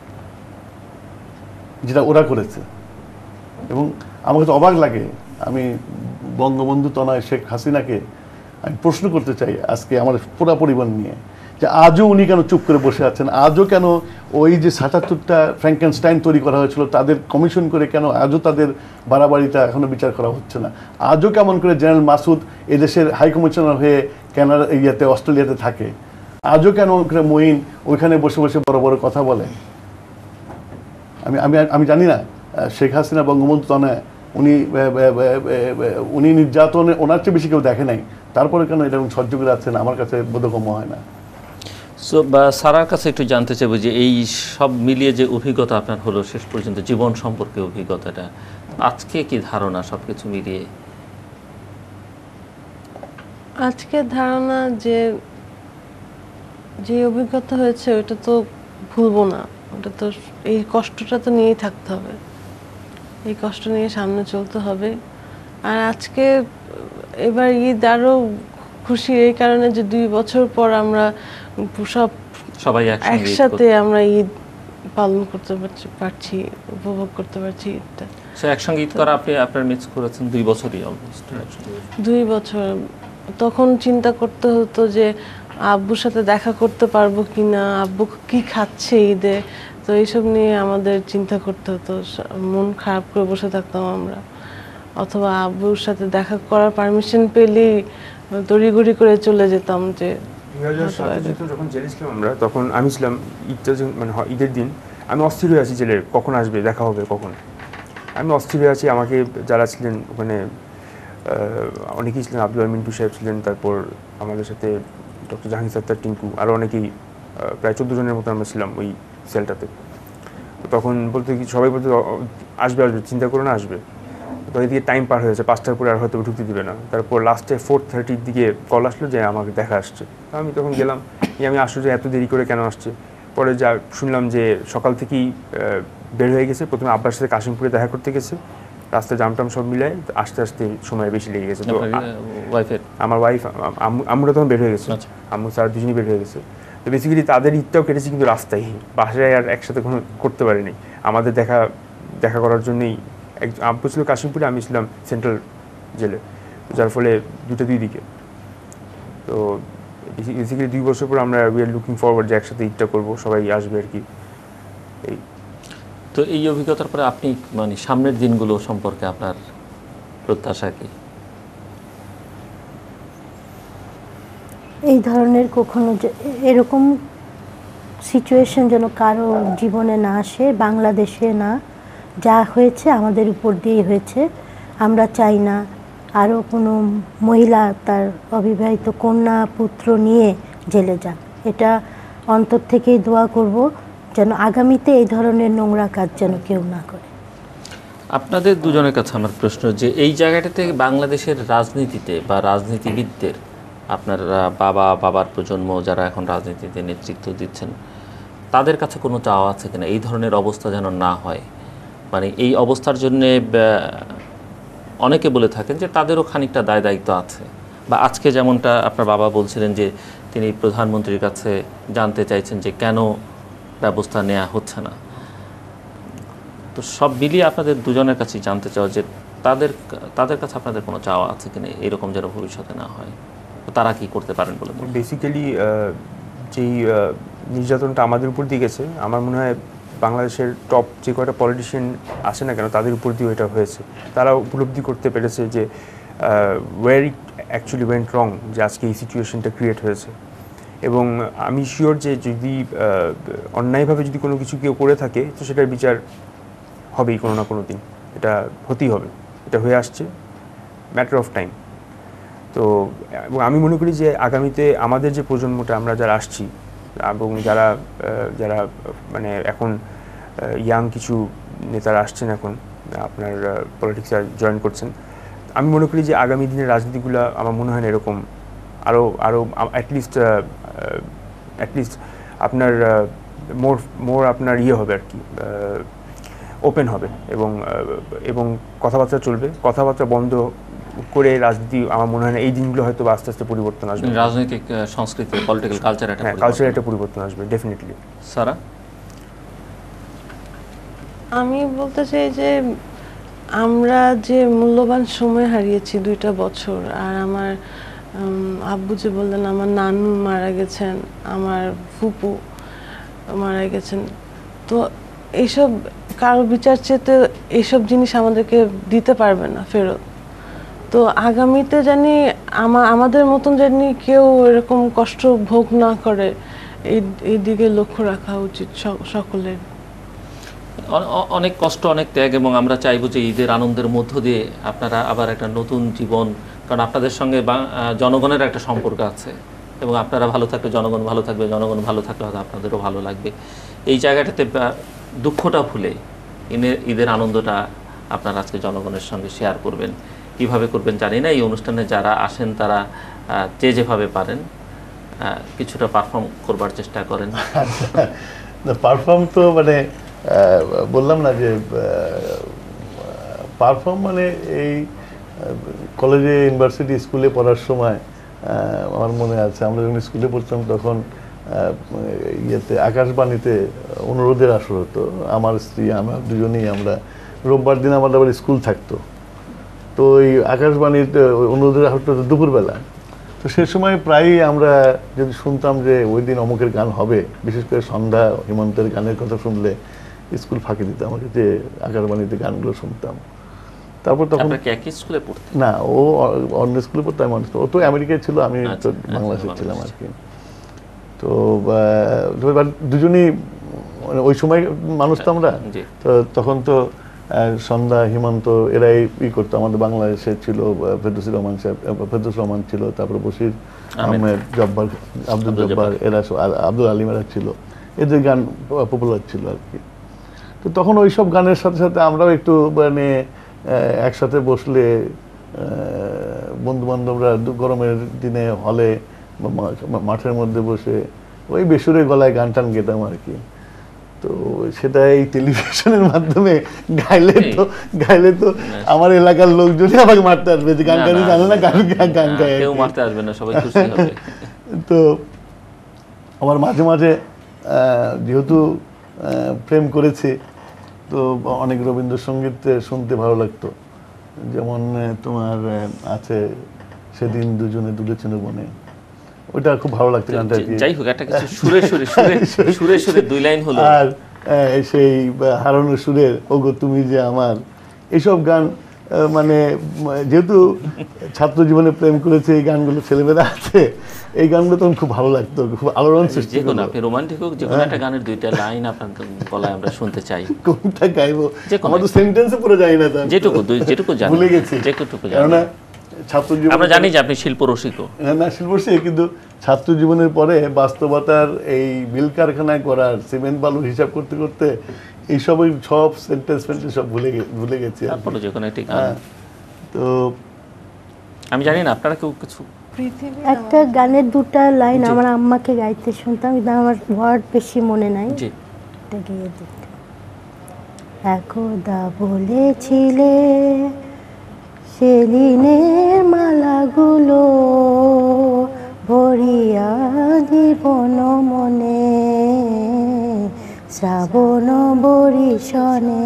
যেটা ওরা করেছে। এবং আমাকে তো অবাক লাগে, আমি বঙ্গবন্ধু তনয় শেখ হাসিনাকে আমি প্রশ্ন করতে চাই আজকে আমার পুরা পরিবার নিয়ে, যে আজও উনি কেন চুপ করে বসে আছেন? আজও কেন ওই যে সাতাত্তরটা ফ্র্যাঙ্কেনস্টাইন তৈরি করা হয়েছিল তাদের কমিশন করে কেন আজও তাদের বাড়াবাড়িটা এখনও বিচার করা হচ্ছে না? আজও কেমন করে জেনারেল মাসুদ এদেশের হাই কমিশনার হয়ে কানাডা ইয়েতে অস্ট্রেলিয়াতে থাকে? আজও কেন ওখানে মঈন ওইখানে বসে বসে বড় বড় কথা বলে? আমি আমি আমি জানি না শেখ হাসিনা বঙ্গবন্ধু তনয় উনি উনি নির্যাতনে ওনার চেয়ে বেশি কেউ দেখে নাই, তারপরে কেন এরকম সহ্য করে যাচ্ছেন আমার কাছে বোধগম্য হয় না। সো সারার কাছে একটু জানতে চাইবো যে এই সব মিলিয়ে যে অভিজ্ঞতা আপনার হলো শেষ পর্যন্ত জীবন সম্পর্কে অভিজ্ঞতাটা, আজকে কি ধারণা সব কিছু মিলিয়ে? আজকে ধারণা যে যে অভিজ্ঞতা হয়েছে ওটা তো ভুলবো না, ওটা তো এই কষ্টটা তো নিয়েই থাকতে হবে, এই কষ্ট নিয়ে সামনে চলতে হবে। আর আজকে এবার ঈদ আরও খুশি এই কারণে যে দুই বছর পর আমরা সব সবাই একসাথে আমরা ঈদ পালন করতে পারছি, উপভোগ করতে পারছি ঈদটা। সো একসঙ্গে ঈদ করা আপনি আপনার মিস করেছেন দুই বছরই অলমোস্ট। দুই বছর তখন চিন্তা করতে হতো যে আব্বুর সাথে দেখা করতে পারবো কিনা, আব্বু কি খাচ্ছে ঈদে, তো এইসব নিয়ে আমাদের চিন্তা করতে হতো, মন খারাপ করে বসে থাকতাম আমরা। অথবা আব্বুর সাথে দেখা করার পারমিশন পেলেই তড়িঘড়ি করে চলে যেতাম। যে দুই হাজার সাতে যখন জেলে ছিলাম আমরা, তখন আমি ছিলাম ঈদটা মানে ঈদের দিন আমি অস্থির হয়ে আছি জেলে কখন আসবে, দেখা হবে কখন। আমি অস্থির হয়ে আছি, আমাকে যারা ছিলেন ওখানে অনেকেই ছিলেন, আব্দুল মিন্টু সাহেব ছিলেন, তারপর আমাদের সাথে ডক্টর জাহাঙ্গীর সত্তার টিঙ্কু, আরও অনেকেই প্রায় চোদ্দো জনের মতো আমরা ছিলাম ওই সেলটাতে। তখন বলতে কি সবাই বলতে আসবে আসবে চিন্তা করো না আসবে, তো এদিকে টাইম পার হয়েছে, পাঁচটার পরে আর হয়তো ঢুকতে দিবে না। তারপর লাস্টে ফোর থার্টির দিকে কল আসলো যে আমাকে দেখা আসছে। আমি তখন গেলাম, আমি আসলো যে এত দেরি করে কেন আসছে। পরে যা শুনলাম যে সকাল থেকেই বের হয়ে গেছে, প্রথমে আব্বার সাথে কাশিমপুরে দেখা করতে গেছে, রাস্তায় জামটাম সব মিলায় আস্তে আস্তে সময় বেশি লেগে গেছে। তো আমার ওয়াইফ আম্মুরা তখন বের হয়ে গেছে, আম্মু স্যার দুজনই বের হয়ে গেছে। তো বেসিক্যালি তাদের ঈদটাও কেটেছে কিন্তু রাস্তায়, বাসায় আর একসাথে কোনো করতে পারিনি। আমাদের দেখা দেখা করার জন্যই এক আব্বু ছিল কাশিমপুরে, আমি ছিলাম সেন্ট্রাল জেলে, যার ফলে দুটো দুই দিকে। তো বেসিক্যালি দুই বছর পর আমরা উই আর লুকিং ফরওয়ার্ড যে একসাথে ঈদটা করবো, সবাই আসবে আর কি। এই তো এই অভিজ্ঞতার পরে আপনি মানে সামনের দিনগুলো সম্পর্কে আপনার প্রত্যাশা কি? এই ধরনের কখনো এরকম সিচুয়েশন যেন কারো জীবনে না আসে, বাংলাদেশে না, যা হয়েছে আমাদের উপর দিয়েই হয়েছে। আমরা চাই না আরও কোনো মহিলা তার অবিবাহিত কন্যা পুত্র নিয়ে জেলে যাক। এটা অন্তর থেকেই দোয়া করব যেন আগামীতে এই ধরনের নোংরা কাজ যেন কেউ না করে। আপনাদের দুজনের কাছে আমার প্রশ্ন যে এই জায়গাটাতে বাংলাদেশের রাজনীতিতে বা রাজনীতিবিদদের, আপনার বাবা বাবার প্রজন্ম যারা এখন রাজনীতিতে নেতৃত্ব দিচ্ছেন, তাদের কাছে কোনো চাওয়া আছে কিনা এই ধরনের অবস্থা যেন না হয়? মানে এই অবস্থার জন্যে অনেকে বলে থাকেন যে তাদেরও খানিকটা দায় দায়িত্ব আছে। বা আজকে যেমনটা আপনার বাবা বলছিলেন যে তিনি প্রধানমন্ত্রীর কাছে জানতে চাইছেন যে কেন ব্যবস্থা নেওয়া হচ্ছে না। তো সব মিলিয়ে আপনাদের দুজনের কাছেই জানতে চাও যে তাদের তাদের কাছে আপনাদের কোনো চাওয়া আছে কিনা এরকম যেন ভবিষ্যতে না হয়, তারা কি করতে পারেন বলে? বেসিক্যালি যেই নির্যাতনটা আমাদের উপর দিয়ে গেছে, আমার মনে হয় বাংলাদেশের টপ যে কয়টা পলিটিশিয়ান আসে না কেন তাদের উপর দিয়েও এটা হয়েছে। তারা উপলব্ধি করতে পেরেছে যে war it actually went wrong, যে আজকে এই সিচুয়েশনটা ক্রিয়েট হয়েছে। এবং আমি শিওর যে যদি অন্যায়ভাবে যদি কোনো কিছু কেউ করে থাকে তো সেটার বিচার হবেই কোনো না কোনো দিন, এটা হতেই হবে, এটা হয়ে আসছে, ম্যাটার অফ টাইম। তো আমি মনে করি যে আগামীতে আমাদের যে প্রজন্মটা আমরা যারা আসছি এবং যারা যারা মানে এখন ইয়াং কিছু নেতারা আসছেন, এখন আপনার পলিটিক্সে জয়েন করছেন, আমি মনে করি যে আগামী দিনের রাজনীতিগুলো আমার মনে হয় না এরকম আরও আরও অ্যাটলিস্ট অ্যাটলিস্ট আপনার মোর মোর আপনার ইয়ে হবে আর কি, ওপেন হবে এবং এবং কথাবার্তা চলবে। কথাবার্তা বন্ধ করে রাজনীতি আমার মনে হয় না এই দিনগুলো হয়তো আস্তে আস্তে পরিবর্তন আসবে। রাজনৈতিক সংস্কৃতি, পলিটিক্যাল কালচার, একটা হ্যাঁ কালচারে একটা পরিবর্তন আসবে ডেফিনেটলি। সারা? আমি বলতে চাই যে আমরা যে মূল্যবান সময় হারিয়েছি দুইটা বছর, আর আমার আব্বু যে বললেন আমার নানু মারা গেছেন, আমার ফুপু মারা গেছেন, তো এইসব কারো বিচার চেতে এইসব জিনিস আমাদেরকে দিতে পারবে না ফেরত। তো আগামীতে জানি আমাদের মতন জানি কেউ এরকম কষ্ট ভোগ না করে, এই দিকে লক্ষ্য রাখা উচিত সকলের। অনেক কষ্ট, অনেক ত্যাগ, এবং আমরা চাইবো যে ঈদের আনন্দের মধ্য দিয়ে আপনারা আবার একটা নতুন জীবন, কারণ আপনাদের সঙ্গে জনগণের একটা সম্পর্ক আছে, এবং আপনারা ভালো থাকলে জনগণ ভালো থাকবে, জনগণ ভালো থাকলে হয়তো আপনাদেরও ভালো লাগবে। এই জায়গাটাতে দুঃখটা ভুলে ঈদের আনন্দটা আপনারা আজকে জনগণের সঙ্গে শেয়ার করবেন। কিভাবে করবেন জানি না, এই অনুষ্ঠানে যারা আসেন তারা যে যেভাবে পারেন কিছুটা পারফর্ম করবার চেষ্টা করেন। পারফর্ম তো মানে বললাম না যে পারফর্ম মানে এই কলেজে, ইউনিভার্সিটি, স্কুলে পড়ার সময় আমার মনে আছে আমরা যখন স্কুলে পড়তাম তখন ইয়েতে আকাশবাণীতে অনুরোধের আসর হতো। আমার স্ত্রী, আমরা দুজনেই, আমরা রোববার দিন আমাদের আবার স্কুল থাকতো, তো ওই আকাশবাণীতে অনুরোধের আসর হতো দুপুরবেলা। তো সে সময় প্রায়ই আমরা যদি শুনতাম যে ওই দিন অমুকের গান হবে, বিশেষ করে সন্ধ্যা হেমন্তের গানের কথা শুনলে স্কুল ফাঁকি দিতাম আমাকে, যে আকাশবাণীতে গানগুলো শুনতাম। তারপর তখন একই স্কুলে পড়তে না, ও অন্য স্কুলে পড়তাম, ও তো আমেরিকায় ছিল, আমি তো বাংলাদেশে ছিলাম আর কি। তো দুজনেই ওই সময় মানুষ তো আমরা, তো তখন তো সন্ধ্যা হেমন্ত এরাই ই করতো। আমাদের বাংলাদেশে ছিল ফেরদৌসী রহমান সাহেব, ফেরদৌস রহমান ছিল, তারপরে বশির আহমেদ, জব্বার, আব্দুল জব্বার, এরা আব্দুল আলিম এরা ছিল, এদের গান পপুলার ছিল আর কি। তো তখন ওই সব গানের সাথে সাথে আমরাও একটু মানে একসাথে বসলে বন্ধু বান্ধবরা গরমের দিনে হলে মাঠের মধ্যে বসে ওই বেসুরে গলায় গান টান গেতাম আর কি। তো সেটা এই টেলিভিশনের মাধ্যমে গাইলে তো গাইলে তো আমার এলাকার লোকজনই আমাকে মারতে আসবে যে গান গাইতে জানে না, গান গান গায়, কেউ মারতে আসবে না, সবাই খুশি হবে। তো আমার মাঝে মাঝে যেহেতু প্রেম করেছি, তো অনেক রবীন্দ্রসঙ্গীত শুনতে ভালো লাগতো। যেমন তোমার আছে সেদিন দুজনে দুলেছেন বনে, ওইটা খুব ভালো লাগতো গানটা। যাই হোক, একটা কিছু সুরে সুরে সুরে সুরে সুরে দুই লাইন হলো। আর সেই হারানোর সুরের ওগো তুমি যে আমার, এইসব গান মানে যেহেতু ছাত্র জীবনে প্রেম করেছে, এই গানগুলো ছেলেমেয়েরা আছে, এই গানগুলো তখন খুব ভালো লাগতো, খুব আলোড়ন সৃষ্টি করতো। আপনি রোমান্টিক হোক, যে কোনো একটা গানের দুইটা লাইন আপনার গলায় আমরা শুনতে চাই। কোনটা গাইবো আমার তো সেন্টেন্সে পুরো জানি না, যেটুকু যেটুকু জানি ভুলে গেছি, যেটুকু জানি না। ছাত্র জীবন আমরা জানি যে আপনি শিল্প রসিক, না শিল্প রসিক, কিন্তু ছাত্র জীবনের পরে বাস্তবতার এই মিল কারখানায় করার সিমেন্ট বালুর হিসাব করতে করতে এইসব ওই সব সেন্টেন্স ফেন্টেন্স সব ভুলে ভুলে গেছি। তারপরে যে কোনো একটি গান, তো আমি জানি না আপনারা কেউ কিছু একটা গানের দুটা লাইন আমার আম্মাকে গাইতে শুনতাম, কিন্তু আমার ওয়ার্ড বেশি মনে নাই। একদা বলেছিলে সেদিনের মালাগুলো ভরিয়া জীবন মনে শ্রাবণ বরিশনে।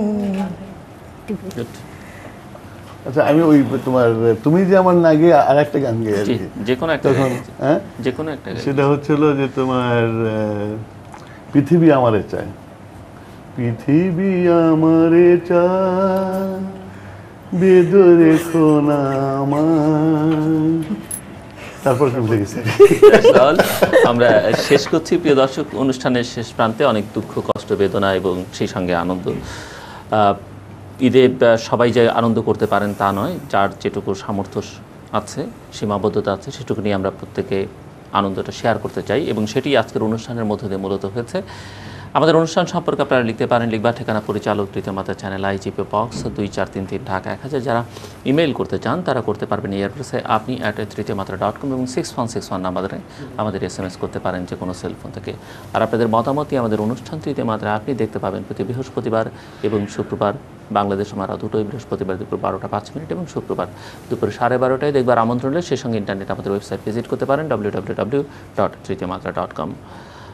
আচ্ছা, আমি ওই তোমার তুমি যে আমার না গিয়ে আর একটা গান গেয়ে যে কোনো একটা, হ্যাঁ যে কোনো একটা, সেটা হচ্ছিল যে তোমার পৃথিবী আমারে চায়, পৃথিবী আমারে চায় বেদরে খোনা আমার। তারপর ভুলে গেছি। আমরা শেষ করছি প্রিয় দর্শক, অনুষ্ঠানের শেষ প্রান্তে অনেক দুঃখ, কষ্ট, বেদনা এবং সেই সঙ্গে আনন্দ। ঈদে সবাই যে আনন্দ করতে পারেন তা নয়, যার যেটুকু সামর্থ্য আছে, সীমাবদ্ধতা আছে, সেটুকু নিয়ে আমরা প্রত্যেকে আনন্দটা শেয়ার করতে চাই, এবং সেটি আজকের অনুষ্ঠানের মধ্য দিয়ে মূলত হয়েছে। আমাদের অনুষ্ঠান সম্পর্কে আপনারা লিখতে পারেন, লিখবার ঠিকানা পরিচালক তৃতীয় মাত্রা চ্যানেল, আইজিপি বক্স দুই চার তিন তিন ঢাকা এক হাজার। যারা ইমেল করতে চান তারা করতে পারবেন এই অ্যাড্রেসে আপনি অ্যাট তৃতীয় মাত্রা ডট কম, এবং সিক্স ওয়ান সিক্স ওয়ান নাম্বারে আমাদের এস এম এস করতে পারেন যে কোনো সেলফোন থেকে। আর আপনাদের মতামতই আমাদের অনুষ্ঠান তৃতীয় মাত্রা আপনি দেখতে পাবেন প্রতি বৃহস্পতিবার এবং শুক্রবার বাংলাদেশ সময় দুটোই, বৃহস্পতিবার দুপুর বারোটা পাঁচ মিনিট এবং শুক্রবার দুপুর সাড়ে বারোটায় দেখবার আমন্ত্রণ রইল। সেই সঙ্গে ইন্টারনেট আমাদের ওয়েবসাইট ভিজিট করতে পারেন W W W dot Tritiyo Matra dot com.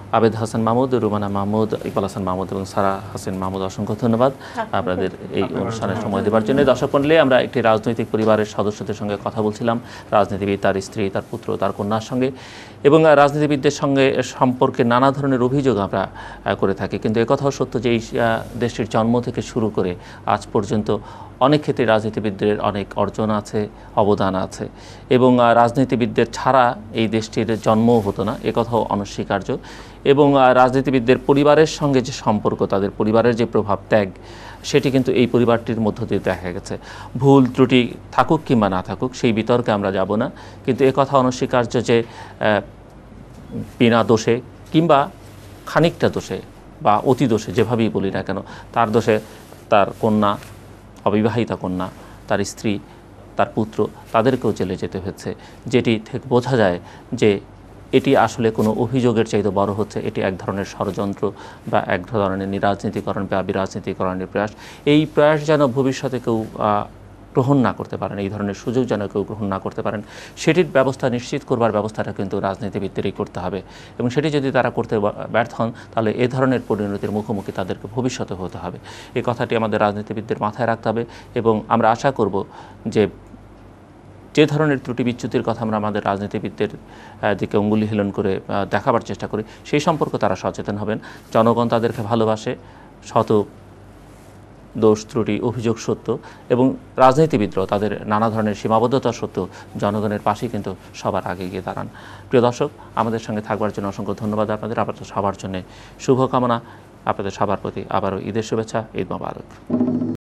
Abed Hasan Mahmud, Rumana Mahmud, Iqbal Hasan Mahmud এবং সারা হাসান মাহমুদ, অসংখ্য ধন্যবাদ আপনাদের এই অনুষ্ঠানে সময় দেওয়ার জন্য। দর্শক মণ্ডলী, আমরা একটি রাজনৈতিক পরিবারের সদস্যদের সঙ্গে কথা বলছিলাম, রাজনীতিবিদ, তার স্ত্রী, তার পুত্র, তার কন্যার সঙ্গে, এবং রাজনীতিবিদদের সঙ্গে সম্পর্কে নানা ধরনের অভিযোগ আমরা করে থাকি। কিন্তু একথাও সত্য যে এই দেশটির জন্ম থেকে শুরু করে আজ পর্যন্ত অনেক ক্ষেত্রে রাজনীতিবিদদের অনেক অর্জন আছে, অবদান আছে, এবং রাজনীতিবিদদের ছাড়া এই দেশটির জন্মও হতো না, একথাও অনস্বীকার্য। এবং রাজনীতিবিদদের পরিবারের সঙ্গে যে সম্পর্ক, তাদের পরিবারের যে প্রভাব ত্যাগ, সেটি কিন্তু এই পরিবারটির মধ্য দিয়ে দেখা গেছে। ভুল ত্রুটি থাকুক কিংবা না থাকুক সেই বিতর্কে আমরা যাব না, কিন্তু একথা অনস্বীকার্য যে বিনা দোষে কিংবা খানিকটা দোষে বা অতি দোষে, যেভাবেই বলি না কেন, তার দোষে তার কন্যা, অবিবাহিতা কন্যা, তার স্ত্রী, তার পুত্র, তাদেরকেও জেলে যেতে হচ্ছে, যেটি থেকে বোঝা যায় যে এটি আসলে কোনো অভিযোগের চাইতে বড় হচ্ছে, এটি এক ধরনের ষড়যন্ত্র বা এক ধরনের নিরাজনীতিকরণ বা বিরাজনীতিকরণের প্রয়াস। এই প্রয়াস যেন ভবিষ্যতে কেউ গ্রহণ না করতে পারেন, এই ধরনের সুযোগ যেন কেউ গ্রহণ না করতে পারেন, সেটির ব্যবস্থা নিশ্চিত করবার ব্যবস্থাটা কিন্তু রাজনীতিবিদদেরই করতে হবে। এবং সেটি যদি তারা করতে ব্যর্থ হন, তাহলে এ ধরনের পরিণতির মুখোমুখি তাদেরকে ভবিষ্যতে হতে হবে। এই কথাটি আমাদের রাজনীতিবিদদের মাথায় রাখতে হবে। এবং আমরা আশা করব যে যে ধরনের ত্রুটি বিচ্যুতির কথা আমরা আমাদের রাজনীতিবিদদের দিকে অঙ্গুলি হেলন করে দেখাবার চেষ্টা করি, সেই সম্পর্কে তারা সচেতন হবেন। জনগণ তাদেরকে ভালোবাসে, শত দোষ ত্রুটি অভিযোগ সত্য, এবং রাজনীতিবিদরাও তাদের নানা ধরনের সীমাবদ্ধতা সত্ত্বেও জনগণের পাশেই কিন্তু সবার আগে গিয়ে দাঁড়ান। প্রিয় দর্শক, আমাদের সঙ্গে থাকবার জন্য অসংখ্য ধন্যবাদ আপনাদের। আপনাদের সবার জন্য শুভকামনা, আপনাদের সবার প্রতি আবারও ঈদের শুভেচ্ছা, ঈদ মোবারক।